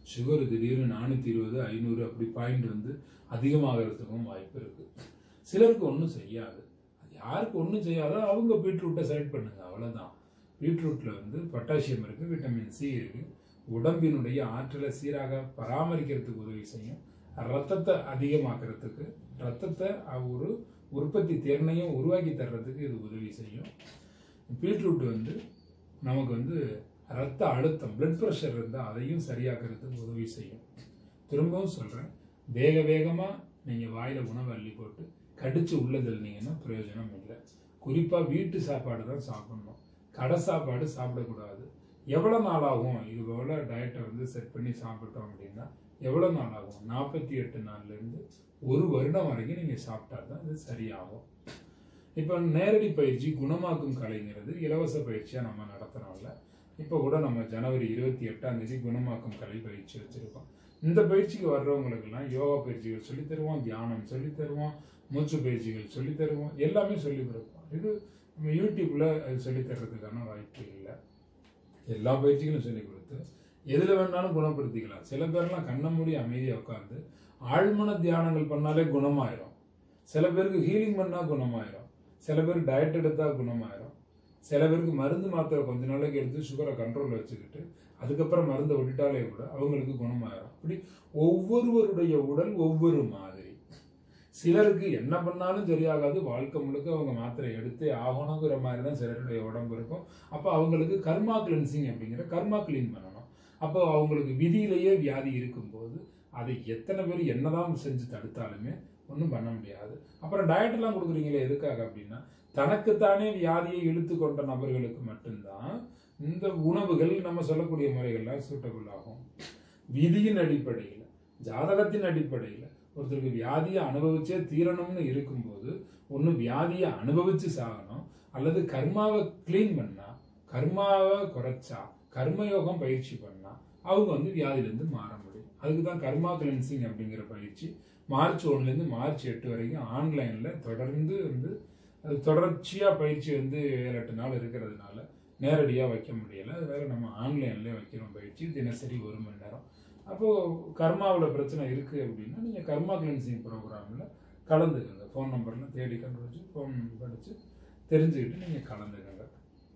சுகர் திடீர்னு நானூற்றி இருபது ஐநூறு அப்படி பாயிண்ட் வந்து அதிகமாகிறதுக்கும் வாய்ப்பு இருக்குது. சிலருக்கு ஒன்றும் செய்யாது. அது யாருக்கு ஒன்றும் செய்யாதோ அவங்க பீட்ரூட்டை செலக்ட் பண்ணுங்க, அவ்வளோதான். பீட்ரூட்டில் வந்து பொட்டாசியம் இருக்குது, விட்டமின் சி இருக்குது, உடம்பினுடைய ஆற்றலை சீராக பராமரிக்கிறதுக்கு உதவி செய்யும், ரத்தத்தை அதிகமாக்குறதுக்கு, ரத்தத்தை ஒரு உற்பத்தி திறனையும் உருவாக்கி தர்றதுக்கு இது உதவி செய்யும். பீட்ரூட் வந்து நமக்கு வந்து ரத்த அழுத்தம் பிளட் ப்ரெஷர் இருந்தால் அதையும் சரியாக்குறதுக்கு உதவி செய்யும். திரும்பவும் சொல்கிறேன், வேக வேகமாக நீங்கள் வாயில் உணவை அள்ளி போட்டு கடிச்சு உள்ள தள்ளினீங்கன்னா பிரயோஜனம் இல்லை. குறிப்பாக வீட்டு சாப்பாடு தான் சாப்பிடணும், கடை சாப்பாடு சாப்பிடக்கூடாது. எவ்வளோ நாள் ஆகும் இது போல் டயட்டை வந்து செட் பண்ணி சாப்பிட்டோம் அப்படின்னா எவ்வளோ நாள் ஆகும்? நாற்பத்தி எட்டு நாள்லேருந்து ஒரு வருடம் வரைக்கும் நீங்கள் சாப்பிட்டா தான் இது சரியாகும். இப்போ நேரடி பயிற்சி குணமாக்கும் கலைங்கிறது இலவச பயிற்சியாக நம்ம நடத்துகிறோம்ல. இப்போ கூட நம்ம ஜனவரி இருபத்தி எட்டாம் தேதி குணமாக்கும் கலை பயிற்சி வச்சுருக்கோம். இந்த பயிற்சிக்கு வர்றவங்களுக்கெல்லாம் யோகா பயிற்சிகள் சொல்லி தருவோம், தியானம் சொல்லி தருவோம், மூச்சு பயிற்சிகள் சொல்லி தருவோம், எல்லாமே சொல்லி கொடுப்போம். இது நம்ம யூடியூப்ல அது சொல்லி தர்றதுக்கான வாய்ப்பு இல்லை. எல்லா பயிற்சிகளும் சொல்லி கொடுத்து எதில் வேணாலும் குணப்படுத்திக்கலாம். சில பேர்லாம் கண்ண மூடி அமைதியாக உட்காந்து ஆழ்மன தியானங்கள் பண்ணாலே குணமாயிரும். சில பேருக்கு ஹீலிங் பண்ணால் குணமாயிரும். சில பேருக்கு டயட் எடுத்தால் குணமாயிரும். சில பேருக்கு மருந்து மாத்திரை கொஞ்ச நாளைக்கு எடுத்து சுகரை கண்ட்ரோலில் வச்சுக்கிட்டு அதுக்கப்புறம் மருந்தை விட்டுட்டாலே கூட அவங்களுக்கு குணமாயிரும். அப்படி ஒவ்வொருவருடைய உடல் ஒவ்வொரு மாதிரி. சிலருக்கு என்ன பண்ணாலும் சரியாகாது, வாழ்க்கை முழுக்க அவங்க மாத்திரை எடுத்தே ஆகணுங்கிற மாதிரி தான் சிலருடைய உடம்பு இருக்கும். அப்போ அவங்களுக்கு கர்மா கிளென்சிங் அப்படிங்கிற கர்மா கிளீன் பண்ணணும். அப்போ அவங்களுக்கு விதியிலேயே வியாதி இருக்கும்போது அதை எத்தனை பேர் என்னதான் செஞ்சு தடுத்தாலுமே ஒன்றும் பண்ண முடியாது. அப்புறம் டயட் எல்லாம் கொடுக்குறீங்களே எதுக்காக அப்படின்னா தனக்குத்தானே வியாதியை இழுத்து கொண்ட நபர்களுக்கு மட்டும்தான் இந்த உணவுகள் நம்ம சொல்லக்கூடிய முறைகள்லாம் சூட்டபிள் ஆகும். விதியின் அடிப்படையில், ஜாதகத்தின் அடிப்படையில் ஒருத்தருக்கு வியாதியை அனுபவிச்சே தீரணும்னு இருக்கும்போது ஒன்று வியாதியை அனுபவிச்சு சாகணும், அல்லது கர்மாவை கிளீன் பண்ணா, கர்மாவை குறைச்சா, கர்மயோகம் பயிற்சி பண்ணா அவங்க வந்து வியாதியிலேருந்து மாற முடியும். அதுக்கு தான் கர்மா கிளென்சிங் அப்படிங்கிற பயிற்சி மார்ச் ஒன்றுலேருந்து மார்ச் எட்டு வரைக்கும் ஆன்லைனில் தொடர்ந்து வந்து அது தொடர்ச்சியாக பயிற்சி வந்து ஏழு எட்டு நாள் இருக்கிறதுனால நேரடியாக வைக்க முடியலை. அது வேறு நம்ம ஆன்லைன்லேயே வைக்கிறோம் பயிற்சி, தினசரி ஒரு மணி நேரம். அப்போது கர்மாவில் பிரச்சனை இருக்குது அப்படின்னா நீங்கள் கர்மா கிளென்சிங் ப்ரோக்ராமில் கலந்துக்கங்க. ஃபோன் நம்பர்லாம் தேடி கண்டுபிடிச்சி ஃபோன் படித்து தெரிஞ்சுக்கிட்டு நீங்கள் கலந்துக்கங்க.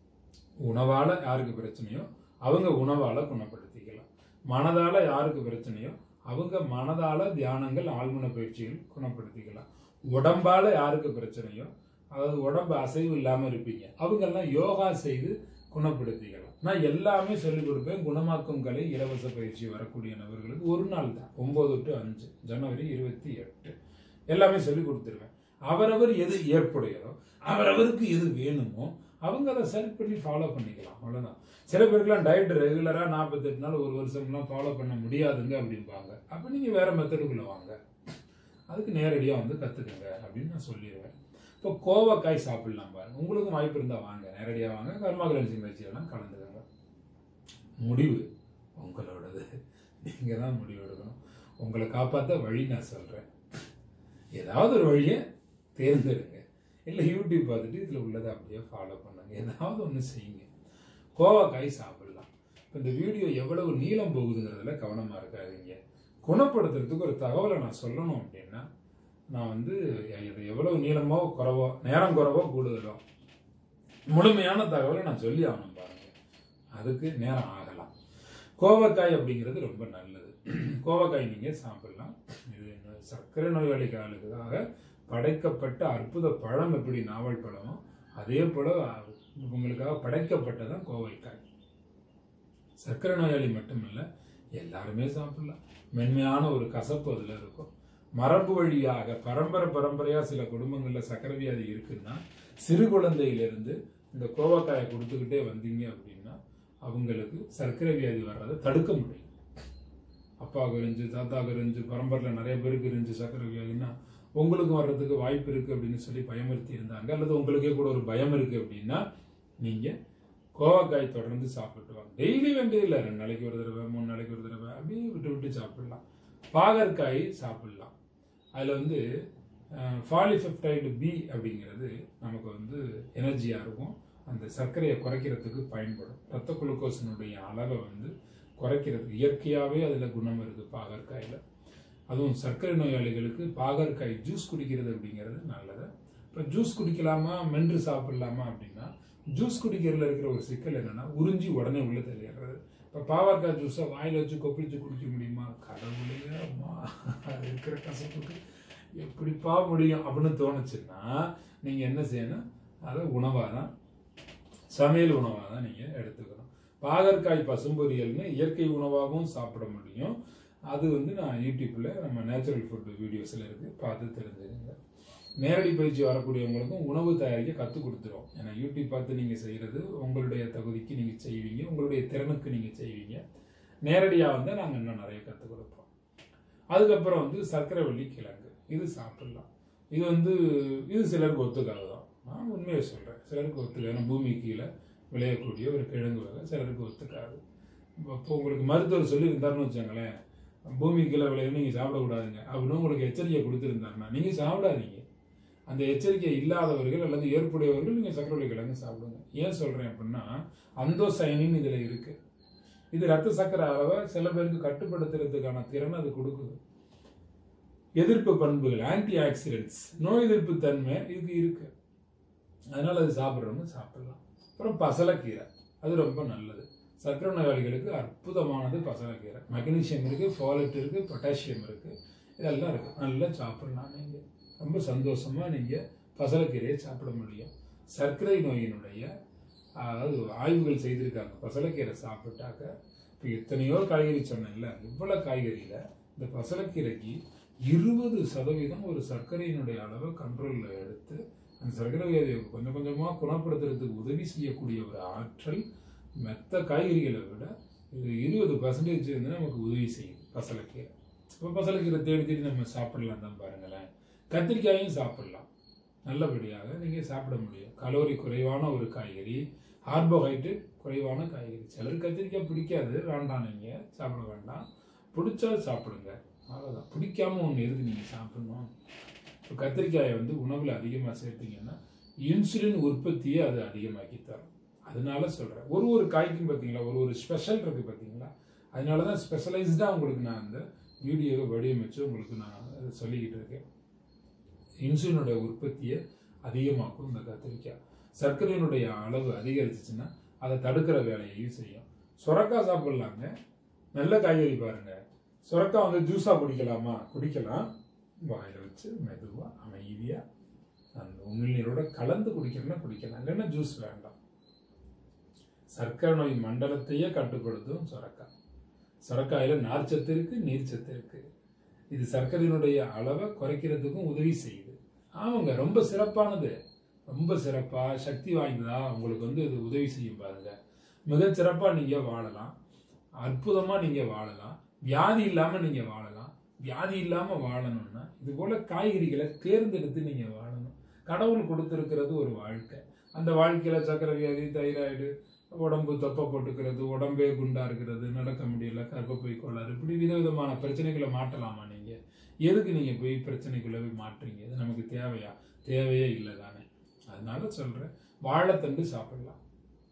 உணவால் யாருக்கு பிரச்சனையோ அவங்க உணவால் குணப்படுத்திக்கலாம். மனதால் யாருக்கு பிரச்சனையோ அவங்க மனதால் தியானங்கள் ஆழ்மன பயிற்சிகள் குணப்படுத்திக்கலாம். உடம்பால் யாருக்கு பிரச்சனையோ, அதாவது உடம்பு அசைவு இல்லாமல் இருப்பீங்க, அவங்கெல்லாம் யோகா செய்து குணப்படுத்திக்கலாம். நான் எல்லாமே சொல்லிக் கொடுப்பேன். குணமாக்கும் கலை இலவச பயிற்சி வரக்கூடிய நபர்களுக்கு ஒரு நாள் தான், ஒன்பது டு அஞ்சு ஜனவரி இருபத்தி எட்டு எல்லாமே சொல்லி கொடுத்துருவேன். அவரவர் எது ஏற்புடையதோ, அவரவருக்கு எது வேணுமோ அவங்க அதை செலக்ட் பண்ணி ஃபாலோ பண்ணிக்கலாம், அவ்வளோதான். சில பேருக்குலாம் டயட் ரெகுலராக நாற்பத்தெட்டு நாள் ஒரு வருஷம்லாம் ஃபாலோ பண்ண முடியாதுங்க அப்படிம்பாங்க. அப்போ நீங்கள் வேறு மெத்தடுக்குள்ளே வாங்க, அதுக்கு நேரடியாக வந்து கற்றுக்குங்க அப்படின்னு நான் சொல்லிடுவேன். இப்போ கோவக்காய் சாப்பிடலாம் பாருங்க, உங்களுக்கும் வாய்ப்பு இருந்தால் வாங்க, நேரடியாக வாங்க, கர்மா கிளென்சிங் பயிற்சியெல்லாம் கலந்துக்கங்க. முடிவு உங்களோடது, நீங்கள் தான் முடிவு எடுக்கணும். உங்களை காப்பாற்ற வழி நான் சொல்கிறேன், ஏதாவது ஒரு வழியை தேர்ந்தெடுங்க. இல்லை யூடியூப் பார்த்துட்டு இதில் உள்ளதை அப்படியே ஃபாலோ பண்ணுங்க, ஏதாவது ஒன்று செய்யுங்க. கோவக்காய் சாப்பிடலாம். இப்போ இந்த வீடியோ எவ்வளவு நீளம் போகுதுங்கிறதுல கவனமாக இருக்காதீங்க. குணப்படுத்துறதுக்கு ஒரு தகவலை நான் சொல்லணும் அப்படின்னா நான் வந்து இது எவ்வளவு நீளமோ குறவோ, நேரம் குறவோ கூடுதலோ, முழுமையான தகவலை நான் சொல்லி ஆகணும் பாருங்க. அதுக்கு நேரம் ஆகலாம். கோவக்காய் அப்படிங்கிறது ரொம்ப நல்லது. கோவக்காய் நீங்கள் சாப்பிடலாம். இது சர்க்கரை நோயாளிகளுக்காக படைக்கப்பட்ட அற்புத பழம். எப்படி நாவல் பழமோ அதே போல உங்களுக்காக படைக்கப்பட்டதான் கோவைக்காய். சர்க்கரை நோயாளி மட்டுமில்லை, எல்லாருமே சாப்பிடலாம். மென்மையான ஒரு கசப்பு அதில் இருக்கும். மரபு வழியாக பரம்பரை பரம்பரையாக சில குடும்பங்களில் சர்க்கரை வியாதி இருக்குன்னா சிறு குழந்தையிலிருந்து இந்த கோவக்காயை கொடுத்துக்கிட்டே வந்தீங்க அப்படின்னா அவங்களுக்கு சர்க்கரை வியாதி வர்றதை தடுக்க முடியும். அப்பாவுக்கு இருந்துச்சு, தாத்தாவுக்கு இருந்துச்சு, பரம்பரையில் நிறைய பேருக்கு இருந்துச்சு சர்க்கரை வியாதின்னா உங்களுக்கும் வர்றதுக்கு வாய்ப்பு இருக்குது அப்படின்னு சொல்லி பயமுறுத்தி இருந்தாங்க. அல்லது உங்களுக்கே கூட ஒரு பயம் இருக்குது அப்படின்னா நீங்கள் கோவக்காய் தொடர்ந்து சாப்பிட்டு வாங்க. டெய்லி வேண்டியதில்லை, ரெண்டு நாளைக்கு ஒரு தடவை, மூணு நாளைக்கு ஒரு தடவை அப்படியே விட்டு விட்டு சாப்பிடலாம். பாகற்காய் சாப்பிடலாம். அதில் வந்து ஃபாலிஃபெப்டைடு பி அப்படிங்கிறது நமக்கு வந்து எனர்ஜியாக இருக்கும். அந்த சர்க்கரையை குறைக்கிறதுக்கு பயன்படும். ரத்த குளுக்கோஸினுடைய அளவை வந்து குறைக்கிறதுக்கு இயற்கையாகவே அதில் குணம் இருக்குது பாகற்காயில். அதுவும் சர்க்கரை நோயாளிகளுக்கு பாகற்காய் ஜூஸ் குடிக்கிறது அப்படிங்கிறது நல்லது. இப்போ ஜூஸ் குடிக்கலாமா மென்று சாப்பிடலாமா அப்படின்னா, ஜூஸ் குடிக்கிறதுல இருக்கிற ஒரு சிக்கல் என்னன்னா உறிஞ்சி உடனே உள்ள தெளிகிறது. இப்போ பாவக்காய் ஜூஸை வாயில் வச்சு கொப்பளிச்சு குடிக்க முடியுமா? கடவுளே அம்மா, அது இருக்கிற கசப்புக்கு எப்படிப்பா முடியும் அப்படின்னு தோணுச்சுன்னா நீங்கள் என்ன செய்யணும், அதை உணவாக தான், சமையல் உணவாக தான் நீங்கள் எடுத்துக்கணும். பாகற்காய் பசும்பொரியல்னு இயற்கை உணவாகவும் சாப்பிட முடியும். அது வந்து நான் யூடியூப்பில் நம்ம நேச்சுரல் ஃபுட் வீடியோஸில் இருக்குது, பார்த்து தெரிஞ்சுக்கங்க. நேரடி பயிற்சி வரக்கூடியவங்களுக்கும் உணவு தயாரிக்க கற்றுக் கொடுத்துரும். ஏன்னா யூடியூப் பார்த்து நீங்கள் செய்கிறது உங்களுடைய தகுதிக்கு நீங்கள் செய்வீங்க, உங்களுடைய திறனுக்கு நீங்கள் செய்வீங்க. நேரடியாக வந்து நாங்கள் இன்னும் நிறைய கற்றுக் கொடுப்போம். அதுக்கப்புறம் வந்து சர்க்கரை வள்ளி கிழங்கு, இது சாப்பிடலாம். இது வந்து இது சிலருக்கு ஒத்துக்காது தான், நான் உண்மையை சொல்கிறேன். சிலருக்கு ஒத்துக்காது, பூமி கீழே விளையக்கூடிய ஒரு கிழங்கு வகை சிலருக்கு ஒத்துக்காது. இப்போ உங்களுக்கு மருத்துவர் சொல்லி இருந்தாருன்னு வச்சாங்களேன், பூமி கீழே விளையணும் நீங்கள் சாப்பிடக்கூடாதுங்க அப்படின்னு உங்களுக்கு எச்சரிக்கை கொடுத்துருந்தாருன்னா நீங்கள் சாப்பிடாதீங்க. அந்த எச்சரிக்கை இல்லாதவர்கள் அல்லது ஏற்புடையவர்கள் நீங்கள் சர்க்கரை கிழங்கு சாப்பிடுங்க. ஏன் சொல்கிறேன் அப்படின்னா, அந்தோசைனின் இதில் இருக்கு. இது ரத்த சர்க்கரை அளவை சில பேருக்கு கட்டுப்படுத்துறதுக்கான திறன் அது கொடுக்குது. எதிர்ப்பு பண்புகள், ஆன்டி ஆக்சிடென்ட்ஸ், நோய் எதிர்ப்பு தன்மை இதுக்கு இருக்கு. அதனால அது சாப்பிட்றவங்க சாப்பிடலாம். அப்புறம் பசலைக்கீரை, அது ரொம்ப நல்லது. சர்க்கரை நோயாளிகளுக்கு அற்புதமானது பசலைக்கீரை. மெக்னீசியம் இருக்குது, ஃபாலட் இருக்குது, பொட்டாசியம் இருக்குது, இதெல்லாம் இருக்குது. நல்லா சாப்பிடலாம். நீங்கள் ரொம்ப சந்தோஷமாக நீங்கள் பசலைக்கீரையை சாப்பிட முடியும். சர்க்கரை நோயினுடைய அதாவது ஆய்வுகள் செய்திருக்காங்க, பசலைக்கீரை சாப்பிட்டாக்க. இப்போ எத்தனையோ காய்கறி சொன்னேன்ல, இவ்வளோ காய்கறியில் இந்த பசலைக்கீரைக்கு இருபது சதவீதம் ஒரு சர்க்கரையினுடைய அளவை கண்ட்ரோலில் எடுத்து அந்த சர்க்கரை வியாதியை கொஞ்சம் கொஞ்சமாக குணப்படுத்துறதுக்கு உதவி செய்யக்கூடிய ஒரு ஆற்றல் மற்ற காய்கறிகளை விட இது இருபது பர்சன்டேஜ் வந்து நமக்கு உதவி செய்யுது பசலைக்கீரை. இப்போ பசலைக்கீரை தேடி தேடி நம்ம சாப்பிடலாம் தான் பாருங்களேன். கத்திரிக்காயும் சாப்பிடலாம், நல்லபடியாக நீங்கள் சாப்பிட முடியும். கலோரி குறைவான ஒரு காய்கறி, கார்போஹைட்ரேட் குறைவான காய்கறி. சிலருக்கு கத்திரிக்காய் பிடிக்காது, வேண்டாம், நீங்கள் சாப்பிட வேண்டாம். பிடிச்சா சாப்பிடுங்க, அவ்வளோதான். பிடிக்காம ஒன்று எதுக்கு நீங்கள் சாப்பிடணும்? இப்போ கத்திரிக்காயை வந்து உணவில் அதிகமாக சேர்த்தீங்கன்னா இன்சுலின் உற்பத்தியை அது அதிகமாக்கி தரும். அதனால சொல்கிறேன், ஒரு ஒரு காய்க்கும் பார்த்தீங்களா ஒரு ஒரு ஸ்பெஷல் இருக்குது பார்த்தீங்களா. அதனால தான் ஸ்பெஷலைஸ்டாக உங்களுக்கு நான் அந்த வீடியோவை வடிவமைச்சு உங்களுக்கு நான் சொல்லிக்கிட்டு இருக்கேன். இன்சுலினுடைய உற்பத்தியை அதிகமாக்கும் இந்த கத்திரிக்காய். சர்க்கரையினுடைய அளவு அதிகரிச்சிச்சுன்னா அதை தடுக்கிற வேலையையும் செய்யும். சுரக்காய் சாப்பிடலாங்க, நல்ல காய்கறி பாருங்க. சுரக்காய் வந்து ஜூஸாக குடிக்கலாமா? குடிக்கலாம். வாயில் வச்சு மெதுவாக அமைதியாக அந்த உமிழ்நீரோட கலந்து குடிக்கிறேன்னா குடிக்கலாம், இல்லைன்னா ஜூஸ் வேண்டாம். சர்க்கரை நோய் மண்டலத்தையே கட்டுப்படுத்தும் சுரக்காய். சுரக்காயில் நார்ச்சத்து இருக்கு, நீர்ச்சத்து இருக்கு. இது சர்க்கரையினுடைய அளவை குறைக்கிறதுக்கும் உதவி செய்யுது. ஆமாங்க, ரொம்ப சிறப்பானது, ரொம்ப சிறப்பாக சக்தி வாய்ந்ததா உங்களுக்கு வந்து இது உதவி செய்யும் பாருங்க. மிகச்சிறப்பாக நீங்கள் வாழலாம், அற்புதமாக நீங்கள் வாழலாம், வியாதி இல்லாமல் நீங்கள் வாழலாம். வியாதி இல்லாமல் வாழணும்னா இது போல காய்கறிகளை தேர்ந்தெடுத்து நீங்கள் வாழணும். கடவுள் கொடுத்துருக்கிறது ஒரு வாழ்க்கை. அந்த வாழ்க்கையில் சர்க்கரை வியாதி, தைராய்டு, உடம்பு தொப்பை போட்டுக்கிறது, உடம்பே குண்டா இருக்கிறது, நடக்க முடியல, கர்ப்பப்பை கோளாறு, இப்படி விதவிதமான பிரச்சனைகளை மாட்டலாமா? நீங்கள் எதுக்கு நீங்கள் போய் பிரச்சனைக்குள்ளே போய் மாட்டுறீங்க? இது நமக்கு தேவையா? தேவையே இல்லை தானே. அதனால சொல்கிறேன், வாழைத்தண்டு சாப்பிடலாம்,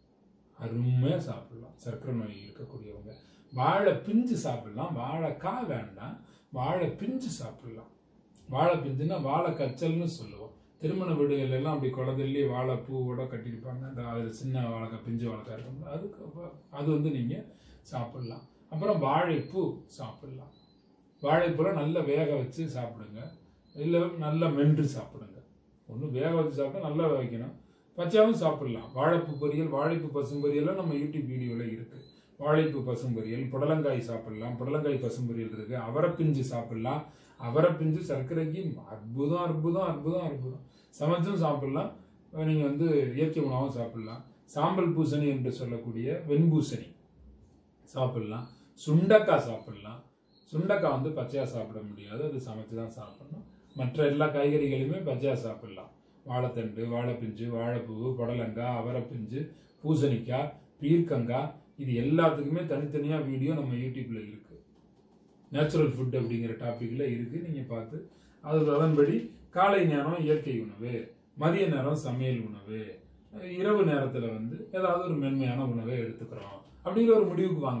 அருமையாக சாப்பிடலாம். சர்க்கரை நோய் இருக்கக்கூடியவங்க வாழை பிஞ்சு சாப்பிடலாம். வாழைக்காய் வேண்டாம், வாழை பிஞ்சு சாப்பிடலாம். வாழை பிஞ்சுன்னா வாழை கச்சல்னு சொல்லுவோம். திருமண வீடுகள் எல்லாம் அப்படி குளத்திலே வாழை பூவோட கட்டியிருப்பாங்க. அந்த அதில் சின்ன வாழைக்காய், பிஞ்சு வாழைக்காய் இருக்கும், அதுக்கு அது வந்து நீங்கள் சாப்பிடலாம். அப்புறம் வாழைப்பூ சாப்பிடலாம். வாழைப்பூல நல்லா வேக வச்சு சாப்பிடுங்க, இல்லை நல்லா மென்று சாப்பிடுங்க. ஒன்று வேக வச்சு சாப்பிட்டா நல்லா வைக்கணும், பச்சையாகவும் சாப்பிடலாம். வாழைப்பூ பொரியல், வாழைப்பூ பசும்பொரியெல்லாம் நம்ம யூடியூப் வீடியோவில் இருக்குது. வாழைப்பூ பசும்பொரியல், புடலங்காய் சாப்பிடலாம், புடலங்காய் பசும்பொரியல் இருக்குது. அவரைப்பிஞ்சு சாப்பிடலாம். அவரைப்பிஞ்சு சர்க்கரைக்கு அற்புதம் அற்புதம் அற்புதம் அற்புதம். சமைச்சும் சாப்பிடலாம், நீங்கள் வந்து இயற்கை உணவும் சாப்பிடலாம். சாம்பல் பூசணி என்று சொல்லக்கூடிய வெண்பூசணி சாப்பிடலாம். சுண்டக்காய் சாப்பிடலாம். சுண்டக்காய் வந்து பச்சையாக சாப்பிட முடியாது, அது சமைச்சு தான் சாப்பிடணும். மற்ற எல்லா காய்கறிகளுமே பச்சையாக சாப்பிடலாம். வாழைத்தண்டு, வாழைப்பிஞ்சு, வாழைப்பூ, புடலங்காய், அவரைப்பிஞ்சு, பூசணிக்காய், பீர்க்கங்காய், இது எல்லாத்துக்குமே தனித்தனியாக வீடியோ நம்ம யூடியூப்ல இருக்கு. நேச்சுரல் ஃபுட் அப்படிங்கிற டாபிக்ல இருக்கு, நீங்க பார்த்து அது அதன்படி காலை நேரம் இயற்கை உணவு, மதிய நேரம் சமையல் உணவு, இரவு நேரத்தில் வந்து ஏதாவது ஒரு மென்மையான உணவை எடுத்துக்கிறோம் அப்படிங்கிற ஒரு முடிவுக்கு வாங்கல.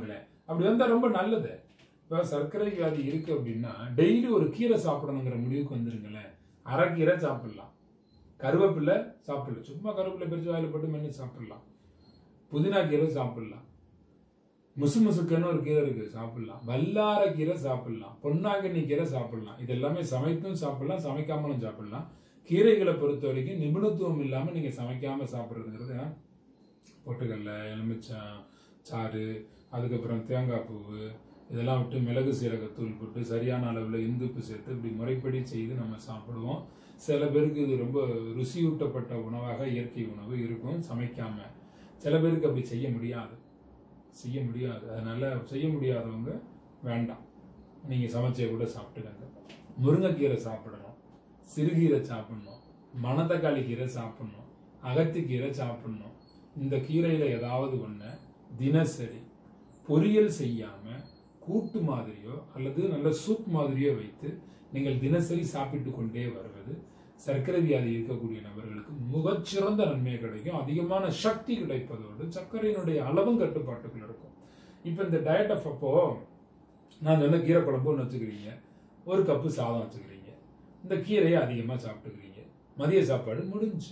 அப்படி வந்தால் ரொம்ப நல்லது. இப்போ சர்க்கரை வியாதி இருக்கு அப்படின்னா டெய்லி ஒரு கீரை சாப்பிடணுங்கிற முடிவுக்கு வந்துருங்களேன். அரைக்கீரை சாப்பிடலாம், கருவேப்பிலை சாப்பிடலாம், சும்மா கருவேப்பிலை பிரிச்சு வாயில போட்டு மென்று சாப்பிடலாம், புதினா கீரை சாப்பிடலாம், முசு முசுக்குன்னு ஒரு கீரை இருக்கு சாப்பிடலாம், வல்லார கீரை சாப்பிடலாம், பொன்னாங்கண்ணி கீரை சாப்பிடலாம். இது எல்லாமே சமைத்தும் சாப்பிடலாம், சமைக்காமலும் சாப்பிடலாம். கீரைகளை பொறுத்த வரைக்கும் நிபுணத்துவம் இல்லாமல் நீங்க சமைக்காம சாப்பிட்றதுங்கிறது பொட்டுக்கடலை, எலுமிச்சம் சாறு, அதுக்கப்புறம் தேங்காய் பூவு இதெல்லாம் விட்டு மிளகு சீரகத்தூள் போட்டு சரியான அளவில் இந்துப்பு சேர்த்து இப்படி முறைப்படி செய்து நம்ம சாப்பிடுவோம். சில பேருக்கு இது ரொம்ப ருசியூட்டப்பட்ட உணவாக இயற்கை உணவு இருக்கும் சமைக்காம. சில பேருக்கு அப்படி செய்ய முடியாது செய்ய முடியாது அதனால செய்ய முடியாதவங்க வேண்டாம், நீங்க சமைச்சே கூட சாப்பிட்டுக்கங்க. முருங்கைக்கீரை சாப்பிடணும், சிறுகீரை சாப்பிடணும், மணத்தக்காளி கீரை சாப்பிடணும், அகத்திக்கீரை சாப்பிடணும். இந்த கீரையில ஏதாவது ஒண்ணு தினசரி பொரியல் செய்யாம கூட்டு மாதிரியோ அல்லது நல்ல சூப் மாதிரியோ வைத்து நீங்கள் தினசரி சாப்பிட்டு கொண்டே வருவது சர்க்கரை வியாதி இருக்கக்கூடிய நபர்களுக்கு மிகச்சிறந்த நன்மை கிடைக்கும். அதிகமான சக்தி கிடைப்பதோடு சர்க்கரையினுடைய அளவும் கட்டுப்பாட்டுக்குள்ள இருக்கும். இப்ப இந்த டயட் ஆஃப் அப்போ நான் சொன்ன கீரை குழம்புன்னு வச்சுக்கிறீங்க, ஒரு கப்பு சாதம் வச்சுக்கிறீங்க, இந்த கீரையை அதிகமா சாப்பிட்டுக்கிறீங்க, மதிய சாப்பாடு முடிஞ்சு.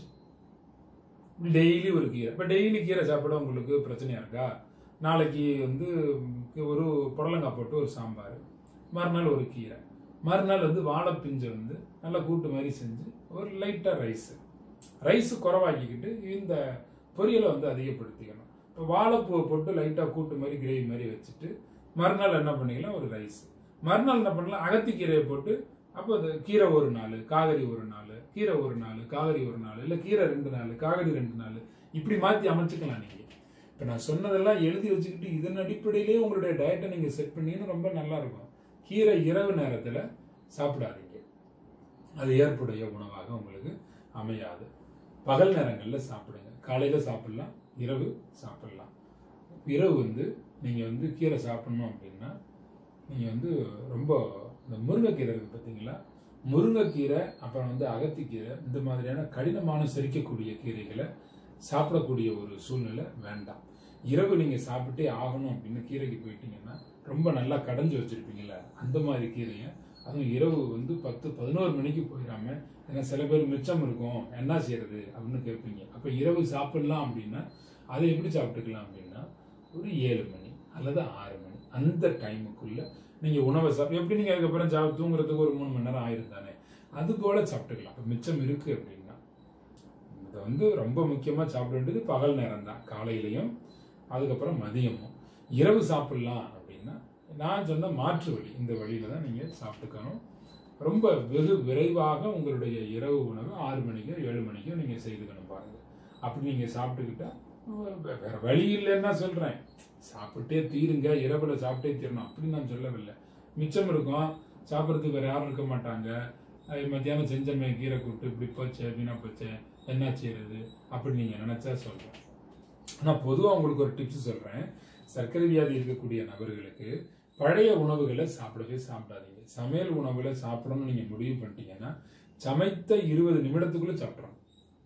டெய்லி ஒரு கீரை. இப்ப டெய்லி கீரை சாப்பிட உங்களுக்கு பிரச்சனையா இருக்கா? நாளைக்கு வந்து ஒரு புடலங்காய் போட்டு ஒரு சாம்பார், மறுநாள் ஒரு கீரை, மறுநாள் வந்து வாழைப்பிஞ்சை வந்து நல்லா கூட்டு மாதிரி செஞ்சு ஒரு லைட்டா ரைஸ் ரைஸ் குறவாக்கிக்கிட்டு இந்த பொரியலை வந்து அதிகப்படுத்திக்கணும். இப்போ வாழைப்பூவை போட்டு லைட்டா கூட்டு மாதிரி கிரேவி மாதிரி வச்சுட்டு மறுநாள் என்ன பண்ணிக்கலாம், ஒரு ரைஸ். மறுநாள் என்ன பண்ணலாம், அகத்திக்கீரையை போட்டு அப்போ அது கீரை ஒரு நாள், காகரி ஒரு நாள், கீரை ஒரு நாள், காகரி ஒரு நாள், இல்லை கீரை ரெண்டு நாள், காகரி ரெண்டு நாள், இப்படி மாற்றி அமைச்சுக்கலாம் நீங்க. இப்போ நான் சொன்னதெல்லாம் எழுதி வச்சுக்கிட்டு இதன் அடிப்படையிலேயே உங்களுடைய டயட்டை நீங்க செட் பண்ணீங்கன்னா ரொம்ப நல்லா இருக்கும். கீரை இரவு நேரத்தில் சாப்பிடாதீங்க, அது ஏற்புடைய உணவாக உங்களுக்கு அமையாது. பகல் நேரங்களில் சாப்பிடுங்க, காலையில சாப்பிடலாம், இரவு சாப்பிடலாம். இரவு வந்து நீங்க வந்து கீரை சாப்பிடணும் அப்படின்னா நீங்க வந்து ரொம்ப இந்த முருங்கைக்கீரை இருக்கு பார்த்தீங்களா, முருங்கைக்கீரை அப்புறம் வந்து அகத்திக்கீரை இந்த மாதிரியான கடினமான செரிக்கக்கூடிய கீரைகளை சாப்பிடக்கூடிய ஒரு சூழ்நிலை வேண்டாம். இரவு நீங்க சாப்பிட்டே ஆகணும் அப்படின்னு கீரைக்கு போயிட்டீங்கன்னா ரொம்ப நல்லா கடைஞ்சு வச்சிருப்பீங்கல்ல, அந்த மாதிரி கீரையை அதுவும் இரவு வந்து பத்து பதினோரு மணிக்கு போயிடாம, ஏன்னா சில பேர் மிச்சம் இருக்கும் என்ன செய்யறது அப்படின்னு கேட்பீங்க. அப்ப இரவு சாப்பிடலாம் அப்படின்னா அதை எப்படி சாப்பிட்டுக்கலாம் அப்படின்னா ஒரு ஏழு மணி அல்லது ஆறு மணி அந்த டைமுக்குள்ள நீங்க உணவை சாப்பிட்டு எப்படி நீங்க அதுக்கப்புறம் சாப்பிட்டு தூங்குறதுக்கு ஒரு மூணு மணி நேரம் ஆயிரும் தானே, அது போல சாப்பிட்டுக்கலாம். இப்ப மிச்சம் இருக்கு அப்படின்னா இதை வந்து ரொம்ப முக்கியமா சாப்பிட வேண்டியது பகல் நேரம் தான், காலையிலையும் அதுக்கப்புறம் மதியமும். இரவு சாப்பிடலாம் அப்படின்னா நான் சொன்ன மாற்று வழி, இந்த வழியில தான் நீங்க சாப்பிட்டுக்கணும். ரொம்ப வெகு விரைவாக உங்களுடைய இரவு உணவு ஆறு மணிக்கோ ஏழு மணிக்கோ நீங்க செய்துக்கணும் பாருங்க. அப்படி நீங்க சாப்பிட்டுக்கிட்டா வேற வழி இல்லைன்னா சொல்றேன், சாப்பிட்டே தீருங்க, இரவுல சாப்பிட்டே தீரணும் அப்படின்னு நான் சொல்லவில்லை. மிச்சம் இருக்கும், சாப்பிட்றதுக்கு வேற யாரும் இருக்க மாட்டாங்க, மத்தியானம் செஞ்சமே கீரை கூட்டு இப்படி போச்சே வீணா போச்சே என்ன செய்யறது அப்படி நீங்க நினைச்சா சொல்றேன். ஆனா பொதுவாக உங்களுக்கு ஒரு டிப்ஸ் சொல்றேன், சர்க்கரை வியாதி இருக்கக்கூடிய நபர்களுக்கு பழைய உணவுகளை சாப்பிடவே சாப்பிடாதீங்க. சமையல் உணவுகளை சாப்பிடணும்னு நீங்க முடிவு பண்ணிட்டீங்கன்னா சமைத்த இருபது நிமிடத்துக்குள்ள சாப்பிட்றோம்.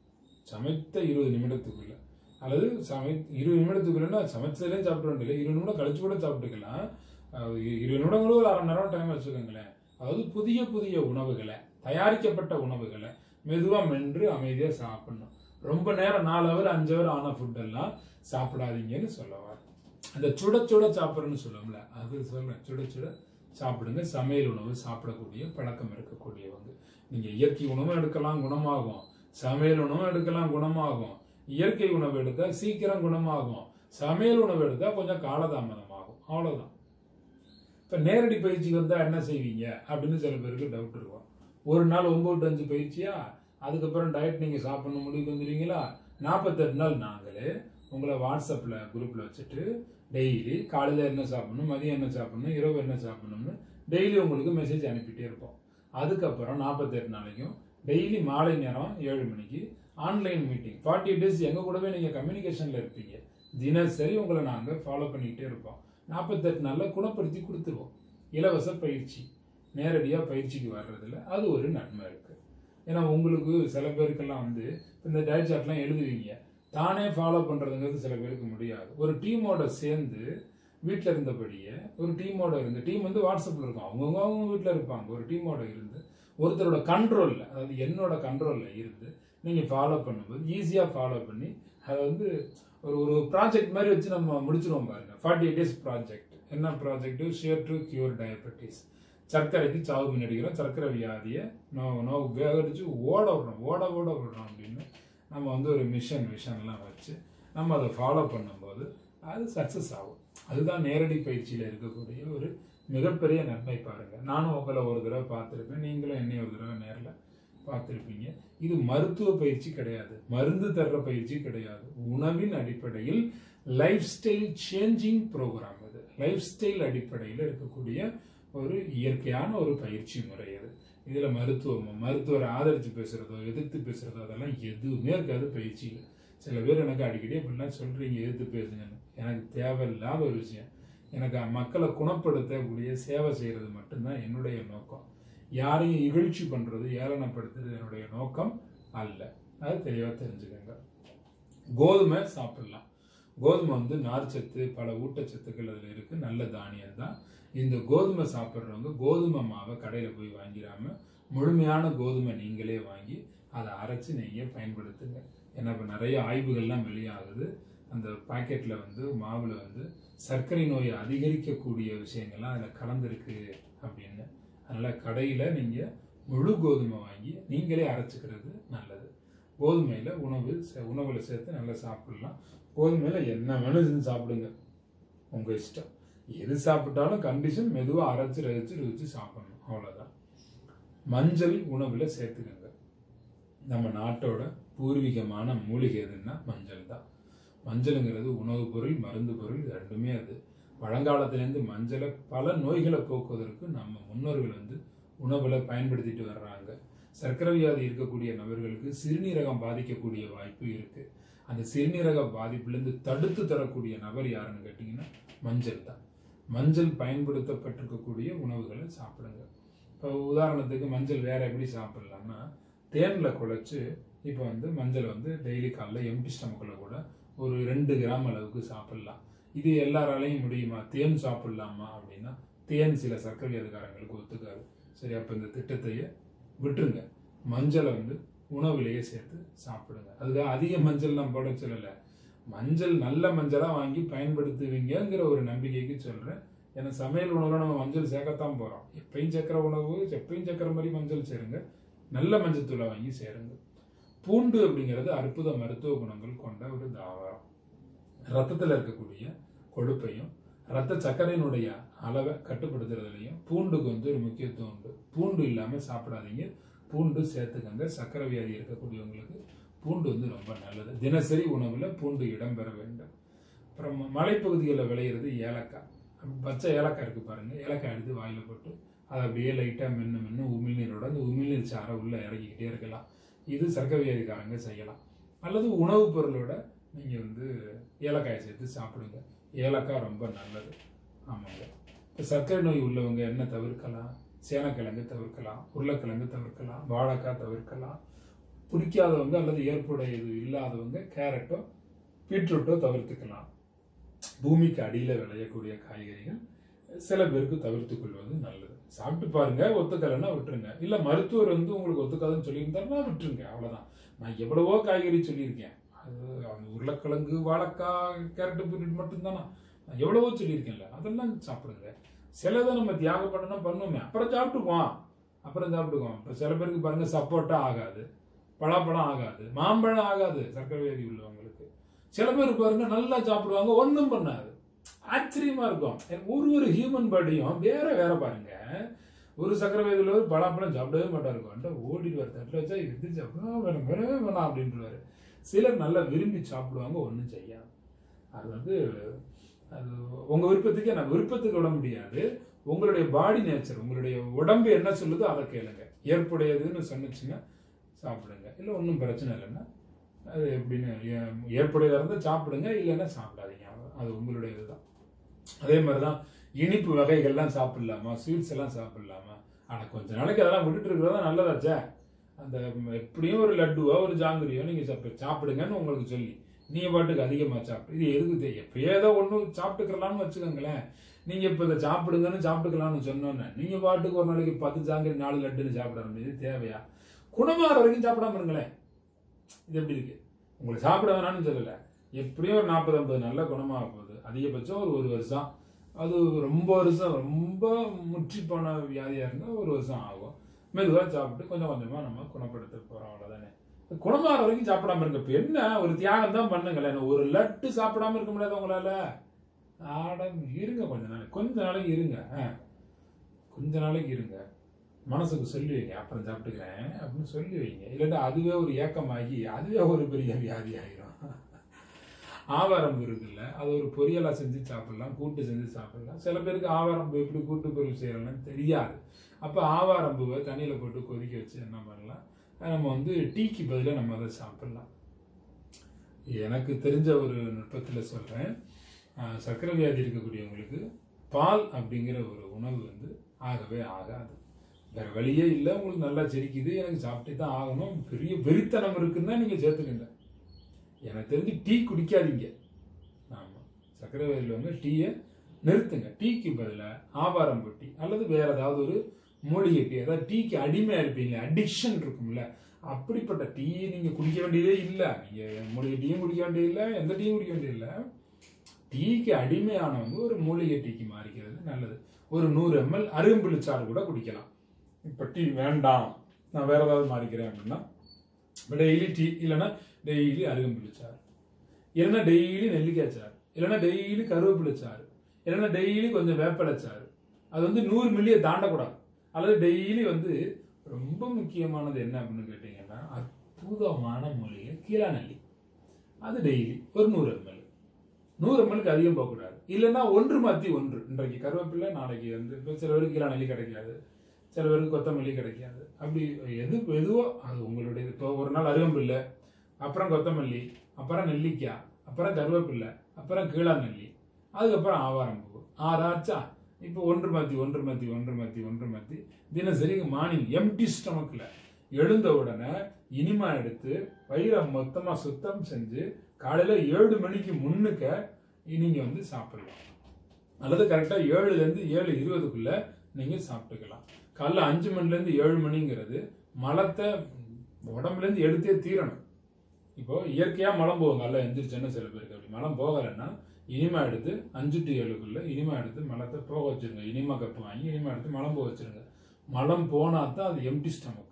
சமைத்த இருபது நிமிடத்துக்குள்ள அல்லது சமை இருபது நிமிடத்துக்குள்ளன்னா சமைச்சதுலேயும் சாப்பிட வேண்டிய இருபது நிமிடம் கழிச்சு கூட சாப்பிட்டுக்கலாம். இருபது நிமிடங்களும் ஒரு அரை நேரம் டைம் வச்சுக்கோங்களேன். அதாவது புதிய புதிய உணவுகளை, தயாரிக்கப்பட்ட உணவுகளை மெதுவா மென்று அமைதியா சாப்பிடணும். ரொம்ப நேரம் நாலு அவர் அஞ்சு அவர் ஆன ஃபுட் எல்லாம் சாப்பிடாதீங்கன்னு சொல்லவார். அந்த சுட சுட சாப்பிட்றன்னு சொல்லுவோம்ல, அது சொல்றேன், சுட சுட சாப்பிடுங்க. சமையல் உணவு சாப்பிடக்கூடிய பழக்கம் இருக்கக்கூடியவங்க நீங்க இயற்கை உணவும் எடுக்கலாம் குணமாகும், சமையல் உணவும் எடுக்கலாம் குணமாகும். இயற்கை உணவு எடுத்தா சீக்கிரம் குணமாகும், சமையல் உணவு எடுத்தா கொஞ்சம் காலதாமதம் ஆகும், அவ்வளவுதான். இப்ப நேரடி பயிற்சிக்கு வந்தா என்ன செய்வீங்க அப்படின்னு சில பேருக்கு டவுட் இருக்கும். ஒரு நாள் ஒன்பது டு அஞ்சு பயிற்சியா, அதுக்கப்புறம் டயட் நீங்க சாப்பிடணும் முடிவுக்கு வந்துடுவீங்களா? நாற்பத்தெட்டு நாள் நாங்களே உங்களை வாட்ஸ்அப்ல குரூப்ல வச்சுட்டு டெய்லி காலையில என்ன சாப்பிடணும், மதியம் என்ன சாப்பிடணும், இரவு என்ன சாப்பிடணும்னு டெய்லி உங்களுக்கு மெசேஜ் அனுப்பிட்டே இருப்போம். அதுக்கப்புறம் நாற்பத்தெட்டு நாளைக்கும் டெய்லி மாலை நேரம் ஏழு மணிக்கு ஆன்லைன் மீட்டிங் ஃபார்ட்டி டேஸ் எங்க கூடவே நீங்க கம்யூனிகேஷன்ல இருப்பீங்க. தினசரி உங்களை நாங்க ஃபாலோ பண்ணிக்கிட்டே இருப்போம். நாற்பத்தெட்டு நாள்ல குணப்படுத்தி கொடுத்துருவோம். இலவச பயிற்சி, நேரடியா பயிற்சிக்கு வர்றதுல அது ஒரு நன்மை இருக்கு. ஏன்னா உங்களுக்கு சில பேருக்கெல்லாம் வந்து இந்த டயட் சார்ட்லாம் எழுதுவீங்க, தானே ஃபாலோ பண்றதுங்கிறது சில பேருக்கு முடியாது. ஒரு டீமோட சேர்ந்து வீட்டில் இருந்தபடியே ஒரு டீமோட இருந்து, டீம் வந்து வாட்ஸ்அப்பில் இருக்கும், அவங்கவுங்க அவங்க வீட்டில் இருப்பாங்க, ஒரு டீமோட இருந்து ஒருத்தரோட கண்ட்ரோலில், அதாவது என்னோட கண்ட்ரோலில் இருந்து நீங்கள் ஃபாலோ பண்ணும்போது ஈஸியாக ஃபாலோ பண்ணி அதை வந்து ஒரு ஒரு ப்ராஜெக்ட் மாதிரி வச்சு நம்ம முடிச்சிருவோம் பாருங்க. Forty eight days project. என்ன project? Share to cure diabetes. சர்க்கரைக்கு சாவு முன்னெடுக்கிறோம், சர்க்கரை வியாதியை நோ நோ வேகடிச்சு ஓட விடுறோம், ஓட ஓட விடுறோம் அப்படின்னு நம்ம வந்து ஒரு மிஷன் விஷன்லாம் வச்சு நம்ம அதை ஃபாலோ பண்ணும்போது அது சக்ஸஸ் ஆகும். அதுதான் நேரடி பயிற்சியில் இருக்கக்கூடிய ஒரு மிகப்பெரிய நன்மை. பாருங்கள், நானும் உங்களை ஒரு தடவை பார்த்துருப்பேன், நீங்களும் என்னை ஒரு தடவை நேரில் பார்த்துருப்பீங்க. இது மருத்துவ பயிற்சி கிடையாது, மருந்து தர்ற பயிற்சி கிடையாது. உணவின் அடிப்படையில் லைஃப் ஸ்டைல் சேஞ்சிங் ப்ரோக்ராம். இது லைஃப் ஸ்டைல் அடிப்படையில் இருக்கக்கூடிய ஒரு இயற்கையான ஒரு பயிற்சி முறை. அது இதில் மருத்துவமோ மருத்துவரை ஆதரித்து பேசுகிறதோ எதிர்த்து பேசுகிறதோ அதெல்லாம் எதுவுமே இருக்காது பயிற்சியில். சில பேர் எனக்கு அடிக்கடி அப்படிலாம் சொல்கிறீங்க, எதிர்த்து பேசுங்கன்னு. எனக்கு தேவையில்லாத ஒரு விஷயம். எனக்கு மக்களை குணப்படுத்தக்கூடிய சேவை செய்கிறது மட்டும்தான் என்னுடைய நோக்கம். யாரையும் இகழ்ச்சி பண்ணுறது, ஏளனப்படுத்துறது என்னுடைய நோக்கம் அல்ல. அது தெளிவாக தெரிஞ்சுக்கோங்க. கோதுமை சாப்பிடலாம். கோதுமை வந்து நார்ச்சத்து, பல ஊட்டச்சத்துக்கள் அதில் இருக்குது, நல்ல தானியம் தான். இந்த கோதுமை சாப்பிட்றவங்க கோதுமை மாவை கடையில் போய் வாங்கிடாம முழுமையான கோதுமை நீங்களே வாங்கி அதை அரைச்சி நீங்கள் பயன்படுத்துங்க. ஏன்னா இப்போ நிறைய ஆய்வுகள்லாம் வெளியாகுது, அந்த பாக்கெட்டில் வந்து மாவில் வந்து சர்க்கரை நோயை அதிகரிக்கக்கூடிய விஷயங்கள்லாம் அதில் கலந்துருக்கு அப்படின்னு. அதனால் கடையில் நீங்கள் முழு கோதுமை வாங்கி நீங்களே அரைச்சிக்கிறது நல்லது. கோதுமையில் உணவு உணவில் சேர்த்து நல்லா சாப்பிடலாம். கோதுமையில் என்ன வேணும் செஞ்சு சாப்பிடுங்க, உங்கள் இஷ்டம். எது சாப்பிட்டாலும் கண்டிஷன் மெதுவாக அரைச்சி ரசிச்சு ருச்சி சாப்பிடணும், அவ்வளோதான். மஞ்சள் உணவில் சேர்த்துக்கங்க. நம்ம நாட்டோட பூர்வீகமான மூலிகை எதுன்னா மஞ்சள் தான். மஞ்சளுங்கிறது உணவுப் பொருள், மருந்து பொருள், ரெண்டுமே. அது பழங்காலத்திலேருந்து மஞ்சளை பல நோய்களை போக்குவதற்கு நம்ம முன்னோர்கள் வந்து உணவில் பயன்படுத்திட்டு வர்றாங்க. சர்க்கரை வியாதி இருக்கக்கூடிய நபர்களுக்கு சிறுநீரகம் பாதிக்கக்கூடிய வாய்ப்பு இருக்கு. அந்த சிறுநீரக பாதிப்புலேருந்து தடுத்து தரக்கூடிய நபர் யாருன்னு கேட்டிங்கன்னா மஞ்சள் தான். மஞ்சள் பயன்படுத்தப்பட்டிருக்கக்கூடிய உணவுகளை சாப்பிடுங்க. இப்போ உதாரணத்துக்கு மஞ்சள் வேற எப்படி சாப்பிடலாம்னா, தேனில் குழைச்சி இப்போ வந்து மஞ்சள் வந்து டெய்லி காலைல எம்டி ஸ்டமக்கில் கூட ஒரு ரெண்டு கிராம் அளவுக்கு சாப்பிடலாம். இது எல்லாராலையும் முடியுமா? தேன் சாப்பிடலாமா அப்படின்னா தேன் சில சர்க்கரை வியாதிக்காரங்களுக்கு ஒத்துக்காது. சரி, அப்போ இந்த திட்டத்தையே விட்டுருங்க. மஞ்சளை வந்து உணவுலேயே சேர்த்து சாப்பிடுங்க. அதுக்காக அதிக மஞ்சள் நான் போட சொல்லலை, மஞ்சள் நல்ல மஞ்சளாக வாங்கி பயன்படுத்துவீங்கிற ஒரு நம்பிக்கைக்கு சொல்கிறேன். ஏன்னா சமையல் உணவில் நம்ம மஞ்சள் சேர்க்கத்தான் போகிறோம். எப்பயும் சேர்க்குற உணவு எப்பயும் சேர்க்குற மாதிரி மஞ்சள் சேருங்க, நல்ல மஞ்சள் தூளை வாங்கி சேருங்க. பூண்டு அப்படிங்கிறது அற்புத மருத்துவ குணங்கள் கொண்ட ஒரு தாவரம். ரத்தத்தில் இருக்கக்கூடிய கொழுப்பையும் ரத்த சர்க்கரையினுடைய அளவை கட்டுப்படுத்துறதுலையும் பூண்டுக்கு வந்து ஒரு முக்கியத்துவம் உண்டு. பூண்டு இல்லாமல் சாப்பிடாதீங்க, பூண்டு சேர்த்துக்கங்க. சர்க்கரை வியாதி இருக்கக்கூடியவங்களுக்கு பூண்டு வந்து ரொம்ப நல்லது. தினசரி உணவில் பூண்டு இடம்பெற வேண்டும். அப்புறம் மலைப்பகுதிகளில் விளையிறது ஏலக்காய். பச்சை ஏலக்காய் இருக்குது பாருங்கள், ஏலக்காய் எடுத்து வாயில் போட்டு அதை அப்படியே லைட்டாக மென்று மென்று உமிழ்நீரோட அந்த உமிழ்நீர் சாரை உள்ளே இறக்கிக்கிட்டே இருக்கலாம். இது சர்க்கரை வியாதிக்காரங்க செய்யலாம். அல்லது உணவுப் பொருளோட நீங்கள் வந்து ஏலக்காயை சேர்த்து சாப்பிடுங்க. ஏலக்காய் ரொம்ப நல்லது. ஆமாங்க. இப்போ சர்க்கரை நோய் உள்ளவங்க என்ன தவிர்க்கலாம்? சேனக்கிழங்கு தவிர்க்கலாம், உருளைக்கிழங்கு தவிர்க்கலாம், வாழைக்காய் தவிர்க்கலாம். பிடிக்காதவங்க அல்லது ஏற்புடையது இல்லாதவங்க கேரட்டோ பீட்ரூட்டோ தவிர்த்துக்கலாம். பூமிக்கு அடியில் விளையக்கூடிய காய்கறிகள் சில பேருக்கு தவிர்த்து கொள்வது நல்லது. சாப்பிட்டு பாருங்க, ஒத்துக்கலைன்னா விட்டுருங்க. இல்லை மருத்துவர் வந்து உங்களுக்கு ஒத்துக்காதுன்னு சொல்லியிருந்தாருன்னா விட்டுருங்க, அவ்வளோதான். நான் எவ்வளவோ காய்கறி சொல்லியிருக்கேன். அது அந்த உருளைக்கிழங்கு, வாழைக்காய், கேரட்டு, பீட்ரூட் மட்டும்தானா? நான் எவ்வளவோ சொல்லியிருக்கேன்ல, அதெல்லாம் சாப்பிடுங்க. சிலதை நம்ம தியாகம் பண்ணணும் பண்ணுவோமே, அப்புறம் சாப்பிட்டுக்குவோம் அப்புறம் சாப்பிட்டுக்குவோம். இப்போ சில பேருக்கு பாருங்க சப்போட்டா ஆகாது, பலாப்பழம் ஆகாது, மாம்பழம் ஆகாது சர்க்கரை வியாதி உள்ளவங்களுக்கு. சில பேர் பாருங்க நல்லா சாப்பிடுவாங்க, ஒன்றும் பண்ணாது. ஆச்சரியமா இருக்கும். ஒரு ஒரு ஹியூமன் பாடியும் வேற வேற பாருங்க. ஒரு சர்க்கரை வியாதியில் ஒரு பலாப்பழம் சாப்பிடவே மாட்டாருக்கும், ஓடிடுவார், தட்டில் வச்சா எடுத்து சாப்பிடுவா வேணும் வேணவே வேணாம் அப்படின்ட்டுருவாரு. சிலர் நல்லா விரும்பி சாப்பிடுவாங்க, ஒன்றும் செய்யாது. அது வந்து அது உங்க விருப்பத்துக்கே, நான் விருப்பத்துக்கு விட முடியாது. உங்களுடைய பாடி நேச்சர், உங்களுடைய உடம்பு என்ன சொல்லுதோ அதை கேளுங்க. ஏற்புடையதுன்னு சொன்னிச்சுன்னா சாப்பிடுங்க, இல்லை ஒன்றும் பிரச்சனை இல்லைன்னா அது எப்படின்னு ஏற்புடையதாக இருந்தால் சாப்பிடுங்க, இல்லைன்னா சாப்பிடாதீங்க. அது உங்களுடைய இதுதான். அதே மாதிரி தான் இனிப்பு வகைகள்லாம் சாப்பிடலாமா, ஸ்வீட்ஸ் எல்லாம் சாப்பிடலாமா? ஆனால் கொஞ்ச நாளைக்கு அதெல்லாம் விட்டுட்டு இருக்கிறதா நல்லதாச்சே. அந்த எப்படியும் ஒரு லட்டுவோ ஒரு ஜாங்கிரியோ நீங்கள் சாப்பிடுங்கன்னு உங்களுக்கு சொல்லி நீங்க பாட்டுக்கு அதிகமா சாப்பிட்டு இது எதுக்கு தெரியும்? எப்ப ஏதோ ஒண்ணு சாப்பிட்டுக்கலாம்னு வச்சுக்கோங்களேன். நீங்க இப்ப இதை சாப்பிடுங்கன்னு சாப்பிட்டுக்கலாம்னு சொன்னோன்னே நீங்க பாட்டுக்கு ஒரு நாளைக்கு பத்து ஜாங்கிரி நாலு லட்டுன்னு சாப்பிட ஆரம்பிச்சு தேவையா? குணமாற வரைக்கும் சாப்பிடாம இருங்களேன். இது எப்படி இருக்கு? உங்களை சாப்பிட வேணாம்னு சொல்லல, எப்படியும் ஒரு நாற்பது ஐம்பது நல்ல குணமாக போகுது. அதிகபட்சம் ஒரு ஒரு வருஷம், அது ரொம்ப வருஷம் ரொம்ப முற்றி போன வியாதியா இருந்தா ஒரு வருஷம் ஆகும். மெதுவாக சாப்பிட்டு கொஞ்சம் கொஞ்சமா நம்ம குணப்படுத்த போறோம், அவ்வளவுதானே. குணமாற வரைக்கும் சாப்பிடாம இருங்க. இப்ப என்ன ஒரு தியாகம் தான் பண்ணுங்களேன். ஒரு லட்டு சாப்பிடாம இருக்க முடியாது உங்களால. ஆடம் இருங்க, கொஞ்ச நாளைக்கு கொஞ்ச நாளைக்கு இருங்க, கொஞ்ச நாளைக்கு இருங்க. மனசுக்கு சொல்லி வைங்க, அப்புறம் சாப்பிட்டுக்கிறேன் அப்படின்னு சொல்லி வைங்க. இல்லாட்டா அதுவே ஒரு ஏக்கமாகி அதுவே ஒரு பெரிய வியாதி ஆகிரும். ஆவாரம்பு இருக்குல்ல, அது ஒரு பொரியலா செஞ்சு சாப்பிடலாம், கூட்டு செஞ்சு சாப்பிடலாம். சில பேருக்கு ஆவாரம்பு எப்படி கூட்டு பொரியல் செய்யறோம்னு தெரியாது. அப்ப ஆவாரம்புவை தண்ணியில போட்டு கொதிக்க வச்சு என்ன பண்ணலாம், நம்ம வந்து டீக்கு பதிலாக நம்ம அதை சாப்பிடலாம். எனக்கு தெரிஞ்ச ஒரு நுட்பத்தில் சொல்றேன், சர்க்கரை வியாதி இருக்கக்கூடியவங்களுக்கு பால் அப்படிங்கிற ஒரு உணவு வந்து ஆகவே ஆகாது. வேற வழியே இல்லை, உங்களுக்கு நல்லா செரிக்குது, எனக்கு சாப்பிட்டே தான் ஆகணும், பெரிய வெறித்தனம் இருக்குன்னா நீங்க சேர்த்துக்கங்க. எனக்கு தெரிஞ்சு டீ குடிக்காதீங்க. ஆமா, சர்க்கரை வியாதியில் வந்து டீயை நிறுத்துங்க. டீக்கு பதிலாக ஆவாரம்பு டீ அல்லது வேற ஏதாவது ஒரு மூலிகை டீ, அதாவது டீக்கு அடிமையா இருப்பீங்க, அடிக்ஷன் இருக்கும்ல, அப்படிப்பட்ட டீ நீங்க குடிக்க வேண்டியதே இல்லை. நீங்க மூலிகை டீயும் குடிக்க வேண்டியதில்லை, எந்த டீயும் குடிக்க வேண்டியதில்லை. டீக்கு அடிமையானவங்க ஒரு மூலிகை டீக்கு மாறிக்கிறது நல்லது. ஒரு நூறு எம்எல் அருகம்புல்சாறு கூட குடிக்கலாம். இப்ப டீ வேண்டாம், நான் வேற ஏதாவது மாறிக்கிறேன் அப்படின்னா டெய்லி டீ, இல்லைன்னா டெய்லி அருகம்புல்சாறு, இல்லைன்னா டெய்லி நெல்லிக்காய் சாறு, இல்லைன்னா டெய்லி கருவேப்பிலை சாறு, இல்லைன்னா டெய்லி கொஞ்சம் வேப்பலை சாறு. அது வந்து நூறு மில்லியை தாண்டக்கூடாது. அல்லது டெய்லி வந்து ரொம்ப முக்கியமானது என்ன அப்படின்னு கேட்டீங்கன்னா, அற்புதமான மூலிகை கீழாநெல்லி, அது டெய்லி ஒரு நூறு எம்எல். நூறு எம்எல்க்கு அதிகம் போகக்கூடாது. இல்லைன்னா ஒன்று மாற்றி ஒன்று, இன்றைக்கு கருவேப்பிலை நாளைக்கு வந்து இப்போ சில பேருக்கு கீழாநெல்லி கிடைக்காது, சில பேருக்கு கொத்தமல்லி கிடைக்காது. அப்படி எது எதுவோ அது உங்களுடைய. இப்போ ஒரு நாள் அருகம்பில்லை, அப்புறம் கொத்தமல்லி, அப்புறம் நெல்லிக்காய், அப்புறம் கருவேப்பில்லை, அப்புறம் கீழாநெல்லி, அதுக்கப்புறம் ஆவாரம்பூ, ஆறாச்சா. இப்போ ஒன்று மாற்றி ஒன்று மாற்றி ஒன்று மாற்றி ஒன்று மாற்றி தினசரி மார்னிங் எம்டி ஸ்டமக்கில் எழுந்த உடனே இனிமா எடுத்து வயிறை மொத்தமாக சுத்தம் செஞ்சு காலையில ஏழு மணிக்கு முன்னுக்க நீங்க வந்து சாப்பிடலாம். அல்லது கரெக்டா ஏழுல இருந்து ஏழு இருபதுக்குள்ள நீங்க சாப்பிட்டுக்கலாம். காலைல அஞ்சு மணில இருந்து ஏழு மணிங்கிறது மலத்தை உடம்புல இருந்து எடுத்தே தீரணும். இப்போ இயற்கையா மலம் போகும், காலைல எந்திரிச்சேன்னு சில பேருக்கு அப்படி மலம் போகலைன்னா இனிமா எடுத்து அஞ்சு டு ஏழுக்குள்ள இனிமா எடுத்து மலத்தை போக வச்சிருங்க. இனிமா கப்பு வாங்கி இனிமா எடுத்து மலம் போக வச்சிருங்க. மலம் போனா தான் அது எம்டி ஸ்டமக்.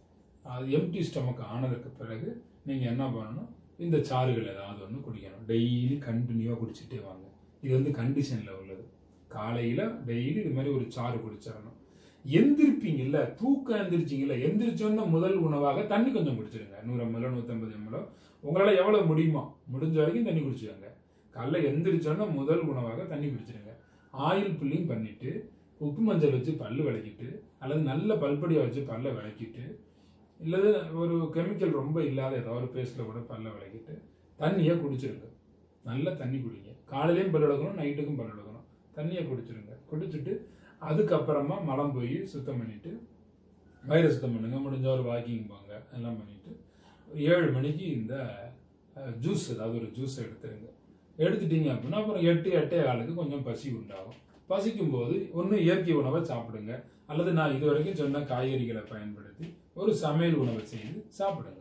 அது எம்டி ஸ்டமக் ஆனதுக்கு பிறகு நீங்க என்ன பண்ணணும், இந்த சாறுகள் ஏதாவது ஒன்று குடிக்கணும். டெய்லி கண்டினியூவாக குடிச்சிட்டே வாங்க. இது வந்து கண்டிஷனில் உள்ளது. காலையில் டெய்லி இது மாதிரி ஒரு சாறு குடிச்சிடணும். எந்திரிப்பீங்கல்ல, தூக்கம் எந்திரிச்சிங்கல்ல, எந்திரிச்சோன்னா முதல் உணவாக தண்ணி கொஞ்சம் குடிச்சிடுங்க. நூறு எம்எல்ஓ நூற்றம்பது எம்எல்ஓ உங்களால் எவ்வளோ முடியுமோ முடிஞ்ச வரைக்கும் தண்ணி குடிச்சுக்கோங்க. காலைல எந்திரிச்சோன்னா முதல் உணவாக தண்ணி குடிச்சிடுங்க. ஆயில் புல்லிங் பண்ணிட்டு உப்பு மஞ்சள் வச்சு பல்லு விளக்கிட்டு, அல்லது நல்ல பல்படியை வச்சு பல்ல விளக்கிட்டு, இல்லது ஒரு கெமிக்கல் ரொம்ப இல்லாத ஏதாவது ஒரு பேஸ்ட்டில் கூட பல்ல விளக்கிட்டு தண்ணியை குடிச்சிருங்க. நல்ல தண்ணி குடிங்க. காலையிலையும் பல் விளக்கணும், நைட்டுக்கும் பல் விளக்கணும். தண்ணியை குடிச்சிருங்க. குடிச்சிட்டு அதுக்கப்புறமா மலம் போய் சுத்தம் பண்ணிட்டு வயிறு சுத்தம் பண்ணுங்க. முடிஞ்ச ஒரு வாக்கிங் போங்க, எல்லாம் பண்ணிட்டு ஏழு மணிக்கு இந்த ஜூஸ் ஏதாவது ஒரு ஜூஸ் எடுத்துருங்க. எடுத்துட்டீங்க அப்படின்னா அப்புறம் எட்டு எட்டே காலுக்கு கொஞ்சம் பசி உண்டாகும். பசிக்கும் போது ஒன்று இயற்கை உணவை சாப்பிடுங்க, அல்லது நான் இது வரைக்கும் சொன்ன காய்கறிகளை பயன்படுத்தி ஒரு சமையல் உணவை செய்து சாப்பிடுங்க.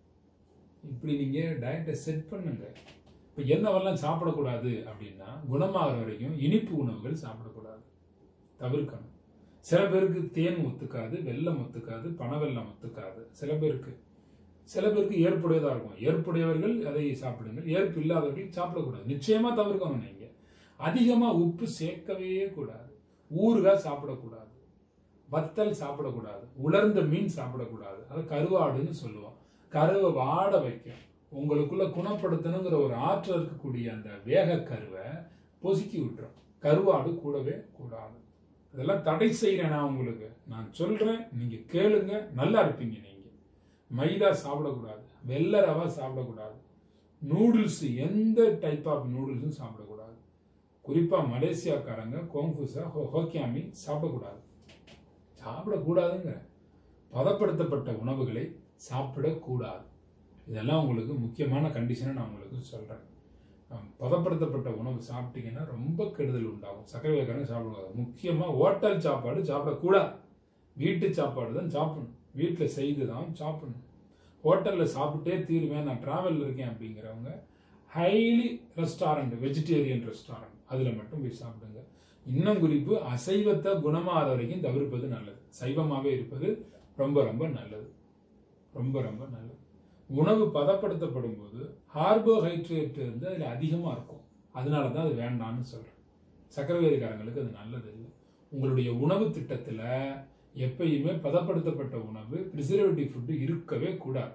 இப்படி நீங்க டயட்டை செட் பண்ணுங்க. இப்போ என்னவெல்லாம் சாப்பிடக்கூடாது அப்படின்னா, குணமாகிற வரைக்கும் இனிப்பு உணவுகள் சாப்பிடக்கூடாது, தவிர்க்கணும். சில பேருக்கு தேன் ஒத்துக்காது, வெல்லம் ஒத்துக்காது, பனவெல்லம் ஒத்துக்காது. சில பேருக்கு சில பேருக்கு ஏற்புடையதா இருக்கும். ஏற்புடையவர்கள் அதை சாப்பிடுங்கள், ஏற்பு இல்லாதவர்கள் சாப்பிடக்கூடாது. நிச்சயமா தவிர்க்கணும். நீங்க அதிகமா உப்பு சேர்க்கவே கூடாது. ஊறுகாய் சாப்பிடக்கூடாது, வத்தல் சாப்பிடக்கூடாது, உலர்ந்த மீன் சாப்பிடக்கூடாது. அது கருவாடுன்னு சொல்லுவோம். கருவை வாட வைக்கும். உங்களுக்குள்ள குணப்படுத்தணுங்கிற ஒரு ஆற்றல் இருக்கக்கூடிய அந்த வேக கருவை பொசுக்கி விட்டுரும். கருவாடு கூடவே கூடாது. இதெல்லாம் தடை செய்யறேன் நான் உங்களுக்கு. நான் சொல்றேன், நீங்க கேளுங்க, நல்லா இருப்பீங்க. நீங்க மைதா சாப்பிடக்கூடாது, வெள்ளை ரவா சாப்பிடக்கூடாது, நூடுல்ஸ் எந்த டைப் ஆஃப் நூடுல்ஸும் சாப்பிடக்கூடாது. குறிப்பா மலேசியாக்காரங்க கோங்ஃபுசா ஹோக்கியாமி சாப்பிடக்கூடாது. சாப்பிடக்கூடாதுங்க. பதப்படுத்தப்பட்ட உணவுகளை சாப்பிடக்கூடாது. இதெல்லாம் உங்களுக்கு முக்கியமான கண்டிஷனை நான் உங்களுக்கு சொல்கிறேன். பதப்படுத்தப்பட்ட உணவு சாப்பிட்டீங்கன்னா ரொம்ப கெடுதல் உண்டாகும். சர்க்கரை வியாதிக்காரங்க சாப்பிடக்கூடாது. முக்கியமாக ஹோட்டல் சாப்பாடு சாப்பிடக்கூடாது. வீட்டு சாப்பாடு தான் சாப்பிடணும். வீட்டில் செய்து தான் சாப்பிடணும். ஹோட்டலில் சாப்பிட்டே தீருவேன், நான் ட்ராவலில் இருக்கேன் அப்படிங்கிறவங்க ஹைலி ரெஸ்டாரண்ட், வெஜிடேரியன் ரெஸ்டாரண்ட், அதில் மட்டும் போய் சாப்பிடுங்க. இன்னும் குறிப்பு, அசைவத்தை குணமாகாத வரைக்கும் தவிர்ப்பது நல்லது. சைவமாகவே இருப்பது ரொம்ப ரொம்ப நல்லது. ரொம்ப ரொம்ப நல்லது. உணவு பதப்படுத்தப்படும் போது கார்போஹைட்ரேட் வந்து அதில் அதிகமாக இருக்கும். அதனால தான் அது வேண்டாம்னு சொல்கிறேன். சர்க்கரை வியாதிக்காரங்களுக்கு அது நல்லது இல்லை. உங்களுடைய உணவு திட்டத்தில் எப்பயுமே பதப்படுத்தப்பட்ட உணவு, ப்ரிசர்வேட்டிவ் ஃபுட்டு இருக்கவே கூடாது.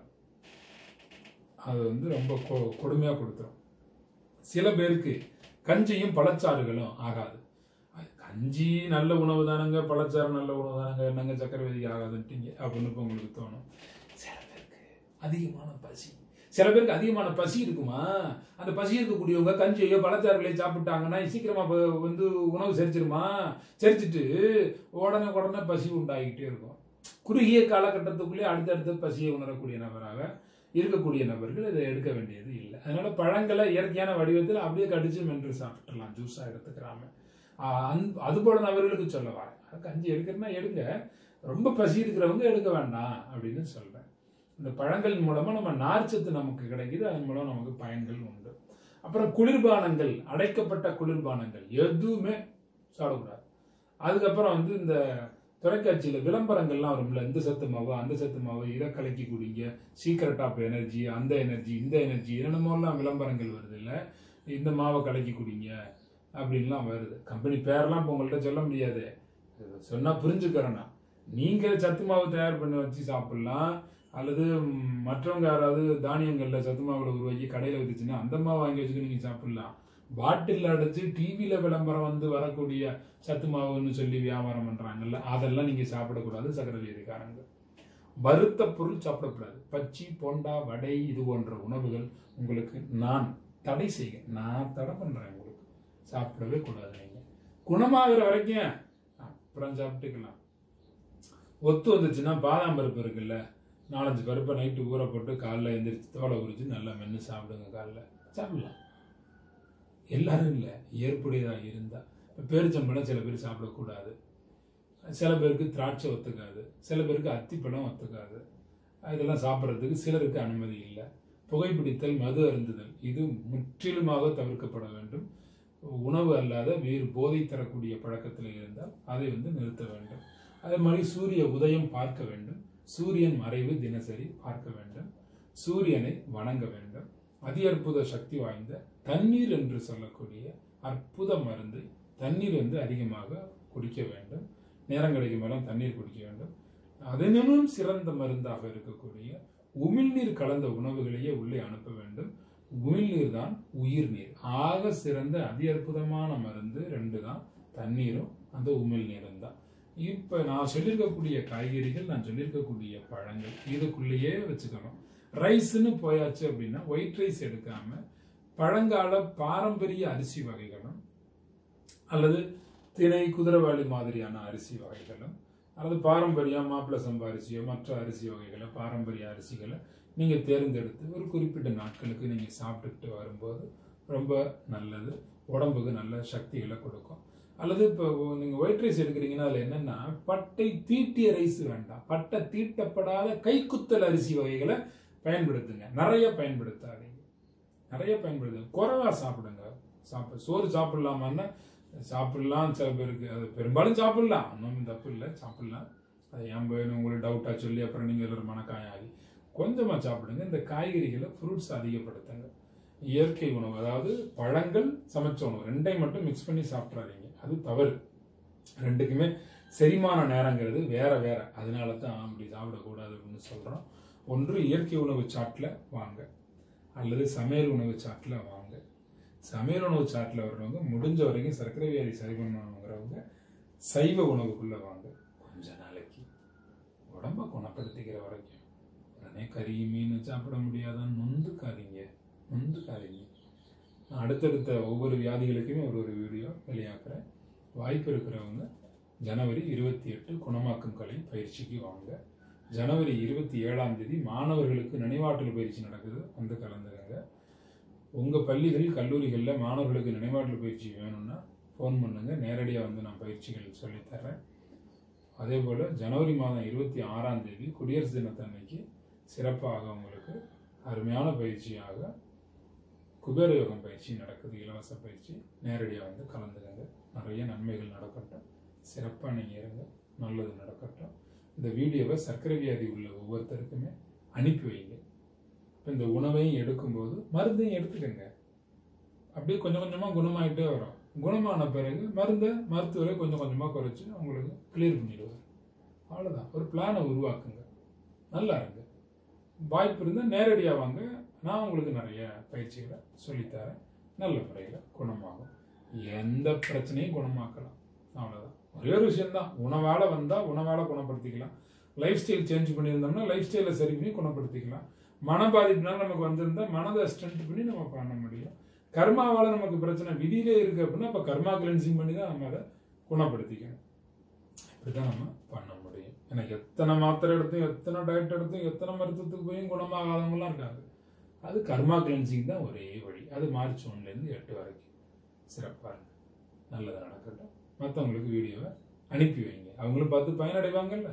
அது வந்து ரொம்ப கொடுமையாக கொடுத்துரும். சில பேருக்கு கஞ்சியும் பழச்சாறுகளும் ஆகாது. கஞ்சி நல்ல உணவு தானங்க, பழச்சாறு நல்ல உணவு தானங்க, என்னங்க சர்க்கரை வியாதிக்கு ஆகாதுன்ட்டீங்க அப்படின்னு இப்போ உங்களுக்கு தோணும். சில பேருக்கு அதிகமான பசி சில பேருக்கு அதிகமான பசி இருக்குமா, அந்த பசி இருக்கக்கூடியவங்க கஞ்சியோ பழச்சாறுகளையோ சாப்பிட்டாங்கன்னா சீக்கிரமா வந்து உணவு செரிச்சிருமா, செரிச்சிட்டு உடனே உடனே பசி உண்டாகிட்டே இருக்கும். குறுகிய காலகட்டத்துக்குள்ளே அடுத்தடுத்த பசியை உணரக்கூடிய நபராக இருக்கக்கூடிய நபர்கள் இதை எடுக்க வேண்டியது இல்லை. அதனால பழங்களை இயற்கையான வடிவத்தில் அப்படியே கடிச்சு மென்று சாப்பிட்டுலாம், ஜூஸாக எடுத்துக்கிறாம. அது போல நபர்களுக்கு சொல்ல வரேன். கஞ்சி எடுக்கிறதுனா எடுங்க, ரொம்ப பசி இருக்கிறவங்க எடுக்க வேண்டாம் அப்படின்னு சொல்றேன். இந்த பழங்களின் மூலமா நம்ம நார்ச்சத்து நமக்கு கிடைக்குது, அதன் மூலம் நமக்கு பயன்கள் உண்டு. அப்புறம் குளிர்பானங்கள், அடைக்கப்பட்ட குளிர்பானங்கள் எதுவுமே சாப்பிடக்கூடாது. அதுக்கப்புறம் வந்து இந்த தொலைக்காட்சியில விளம்பரங்கள்லாம் வரும்ல, இந்த சத்து மாவு அந்த சத்து மாவு, இதை கலக்கி குடிங்க, சீக்ரெட் ஆஃப் எனர்ஜி, அந்த எனர்ஜி இந்த எனர்ஜி, என்னென்னமோலாம் விளம்பரங்கள் வருது இல்லை, இந்த மாவை கலக்கி குடிங்க அப்படின்லாம் வருது. கம்பெனி பேரெல்லாம் இப்போ உங்கள்கிட்ட சொல்ல முடியாது, சொன்னா புரிஞ்சுக்கிறேன்னா. நீங்க சத்து மாவு தயார் பண்ணி வச்சு சாப்பிடலாம், அல்லது மற்றவங்க யாராவது தானியங்கள்ல சத்து மாவுல உருவாக்கி கடையில் வச்சுன்னா அந்த மாவு வாங்கி வச்சுக்க நீங்க சாப்பிடலாம். பாட்டில் அடைச்சு டிவியில விளம்பரம் வந்து வரக்கூடிய சத்து மாவுன்னு சொல்லி வியாபாரம் பண்றாங்கல்ல, அதெல்லாம் நீங்க சாப்பிடக்கூடாது. சர்க்கரை வியாதிக்காரங்க வறுத்த பொருள் சாப்பிடக்கூடாது. பச்சி, போண்டா, வடை இது போன்ற உணவுகள் உங்களுக்கு நான் தடை செய்ய நான் தடை பண்றேன். உங்களுக்கு சாப்பிடவே கூடாது. நீங்க குணமாகிற வரைக்கும் அப்புறம் சாப்பிட்டுக்கலாம். ஒத்து வந்துச்சுன்னா பாதாம் பருப்பு இருக்குல்ல, நாலஞ்சு பருப்பை நைட்டு ஊற போட்டு காலைல எழுந்திரிச்சு தோலை உரிச்சு நல்லா மென்று சாப்பிடுங்க. காலைல சாப்பிடலாம். எல்லாரும் இல்லை, ஏற்புடையதாக இருந்தால். இப்போ பேரிச்சம்பழம் சில பேர் சாப்பிடக்கூடாது, சில பேருக்கு திராட்சை ஒத்துக்காது, சில பேருக்கு அத்திப்பழம் ஒத்துக்காது. இதெல்லாம் சாப்பிட்றதுக்கு சிலருக்கு அனுமதி இல்லை. புகைப்பிடித்தல், மது அருந்துதல் இது முற்றிலுமாக தவிர்க்கப்பட வேண்டும். உணவு அல்லாத வேறு போதை தரக்கூடிய பழக்கத்தில் இருந்தால் அதை வந்து நிறுத்த வேண்டும். அதே மாதிரி சூரிய உதயம் பார்க்க வேண்டும், சூரியன் மறைவு தினசரி பார்க்க வேண்டும், சூரியனை வணங்க வேண்டும். அதி அற்புத சக்தி வாய்ந்த தண்ணீர் என்று சொல்லக்கூடிய அற்புத மருந்து, தண்ணீர் வந்து அதிகமாக குடிக்க வேண்டும். நேரம் கிடைக்கும் போதெல்லாம் தண்ணீர் குடிக்க வேண்டும். அதனும் சிறந்த மருந்தாக இருக்கக்கூடிய உமிழ்நீர் கலந்த உணவுகளையே உள்ளே அனுப்ப வேண்டும். உமிழ்நீர் தான் உயிர் நீர். ஆக சிறந்த அதி அற்புதமான மருந்து ரெண்டு தான், தண்ணீரும் அந்த உமிழ்நீரும் தான். இப்ப நான் சொல்லியிருக்கக்கூடிய காய்கறிகள், நான் சொல்லியிருக்கக்கூடிய பழங்கள் இதுக்குள்ளேயே வச்சுக்கணும். ரைஸ்ன்னு போயாச்சு அப்படின்னா ஒயிட் ரைஸ் எடுக்காம பழங்கால பாரம்பரிய அரிசி வகைகளும் அல்லது திணை, குதிரைவாளி மாதிரியான அரிசி வகைகளும் அல்லது பாரம்பரிய மாப்பிள்ளை சம்பா அரிசியோ மற்ற அரிசி வகைகளை, பாரம்பரிய அரிசிகளை நீங்க தேர்ந்தெடுத்து ஒரு குறிப்பிட்ட நாட்களுக்கு நீங்க சாப்பிட்டுக்கிட்டு வரும்போது ரொம்ப நல்லது. உடம்புக்கு நல்ல சக்திகளை கொடுக்கும். அல்லது இப்போ நீங்க ஒயிட் ரைஸ் எடுக்கிறீங்கன்னா அதுல என்னன்னா பட்டை தீட்டிய ரைஸ் வேண்டாம், பட்டை தீட்டப்படாத கைக்குத்தல் அரிசி வகைகளை பயன்படுத்துங்க. நிறைய பயன்படுத்தாதீங்க, நிறைய பயன்படுத்துங்க. குறைவா சாப்பிடுங்க. சாப்பிட சோறு சாப்பிடலாமான்னா சாப்பிடலாம், சில பேருக்கு அது பெரும்பாலும் சாப்பிடலாம், ஒன்றும் தப்பு இல்லை, சாப்பிடலாம். அது ஏன் போய் உங்களுக்கு டவுட்டா சொல்லி அப்புறம் நீங்க ஒரு மனக்காயம் ஆகி கொஞ்சமா சாப்பிடுங்க. இந்த காய்கறிகளை, ஃப்ரூட்ஸ் அதிகப்படுத்துங்க. இயற்கை உணவு, அதாவது பழங்கள், சமைச்ச உணவு ரெண்டையும் மட்டும் மிக்ஸ் பண்ணி சாப்பிட்றாதீங்க, அது தவறு. ரெண்டுக்குமே செரிமான நேரங்கிறது வேற வேற, அதனால தான் அப்படி சாப்பிடக்கூடாது அப்படின்னு சொல்றோம். ஒன்று இயற்கை உணவு சாட்டில் வாங்க, அல்லது சமையல் உணவு சாட்டில் வாங்க. சமையல் உணவு சாட்டில் வர்றவங்க முடிஞ்ச வரைக்கும் சர்க்கரை வியாதி சரி பண்ணணுங்கிறவங்க சைவ உணவுக்குள்ள வாங்க. கொஞ்ச நாளைக்கு உடம்ப குணப்படுத்திக்கிற வரைக்கும். உடனே கறி மீன் சாப்பிட முடியாதான்னு நொந்துக்காதீங்க, நொந்துக்காதீங்க. நான் அடுத்தடுத்த ஒவ்வொரு வியாதிகளுக்குமே ஒரு ஒரு வீடியோ வெளியாக்குறேன். வாய்ப்பு இருக்கிறவங்க ஜனவரி இருபத்தி எட்டு குணமாக்கும் கலை பயிற்சிக்கு வாங்க. ஜனவரி இருபத்தி ஏழாம் தேதி மாணவர்களுக்கு நினைவாற்றல் பயிற்சி நடக்குது, வந்து கலந்துருங்க. உங்கள் பள்ளிகள் கல்லூரிகளில் மாணவர்களுக்கு நினைவாற்றல் பயிற்சி வேணும்னா ஃபோன் பண்ணுங்க, நேரடியாக வந்து நான் பயிற்சிகள் சொல்லித்தரேன். அதே போல் ஜனவரி மாதம் இருபத்தி ஆறாம் தேதி குடியரசு தினத்தன்னைக்கு சிறப்பாக உங்களுக்கு அருமையான பயிற்சியாக குபேர யோகம் பயிற்சி நடக்குது, இலவச பயிற்சி. நேரடியாக வந்து கலந்துக்கங்க, நிறைய நன்மைகள் நடக்கட்டும். சிறப்பாக நீங்கள் இருங்க, நல்லது நடக்கட்டும். இந்த வீடியோவை சர்க்கரை வியாதி உள்ள ஒவ்வொருத்தருக்குமே அனுப்பி வைங்க. இப்போ இந்த உணவையும் எடுக்கும்போது மருந்தையும் எடுத்துக்கங்க. அப்படியே கொஞ்சம் கொஞ்சமாக குணமாயிட்டே வரும். குணமான பிறகு மருந்தை மருத்துவரை கொஞ்சம் கொஞ்சமாக குறைச்சி உங்களுக்கு கிளியர் பண்ணிடுவார். அவ்வளோதான். ஒரு பிளானை உருவாக்குங்க, நல்லா இருங்க. வாய்ப்பு இருந்தால் நேரடியாக வாங்க, நான் உங்களுக்கு நிறைய பயிற்சிகளை சொல்லித்தரேன். நல்ல முறையில் குணமாகும். எந்த பிரச்சனையும் குணமாக்கலாம். அவ்வளோதான். ஒரே ஒரு விஷயம்தான், உணவால் வந்தால் உணவால் குணப்படுத்திக்கலாம். லைஃப் ஸ்டைல் சேஞ்ச் பண்ணியிருந்தோம்னா லைஃப் ஸ்டைலை சரி பண்ணி குணப்படுத்திக்கலாம். மன பாதிப்புனால நமக்கு வந்திருந்தால் மனதை ஸ்ட்ரென்த் பண்ணி நம்ம பண்ண முடியும். கர்மாவால் நமக்கு பிரச்சனை விதியிலே இருக்கு அப்படின்னா அப்போ கர்மா கிளென்சிங் பண்ணி தான் நம்ம அதை குணப்படுத்திக்கணும். இப்படிதான் நம்ம பண்ண முடியும். ஏன்னா எத்தனை மாத்திரை எடுத்தும் எத்தனை டயட் எடுத்தும் எத்தனை மருத்துவத்துக்கு போயும் குணமாகாதவங்களாம் இருக்காங்க. அது கர்மா கிளென்சிங் தான் ஒரே வழி. அது மார்ச் ஒன்றுலேருந்து எட்டு வரைக்கும் சிறப்பாக இருக்கு. நல்லதாக நடக்கட்டும். மற்றவங்களுக்கு வீடியோவை அனுப்பி வைங்க, அவங்களும் பார்த்து பயனடைவாங்கல்ல.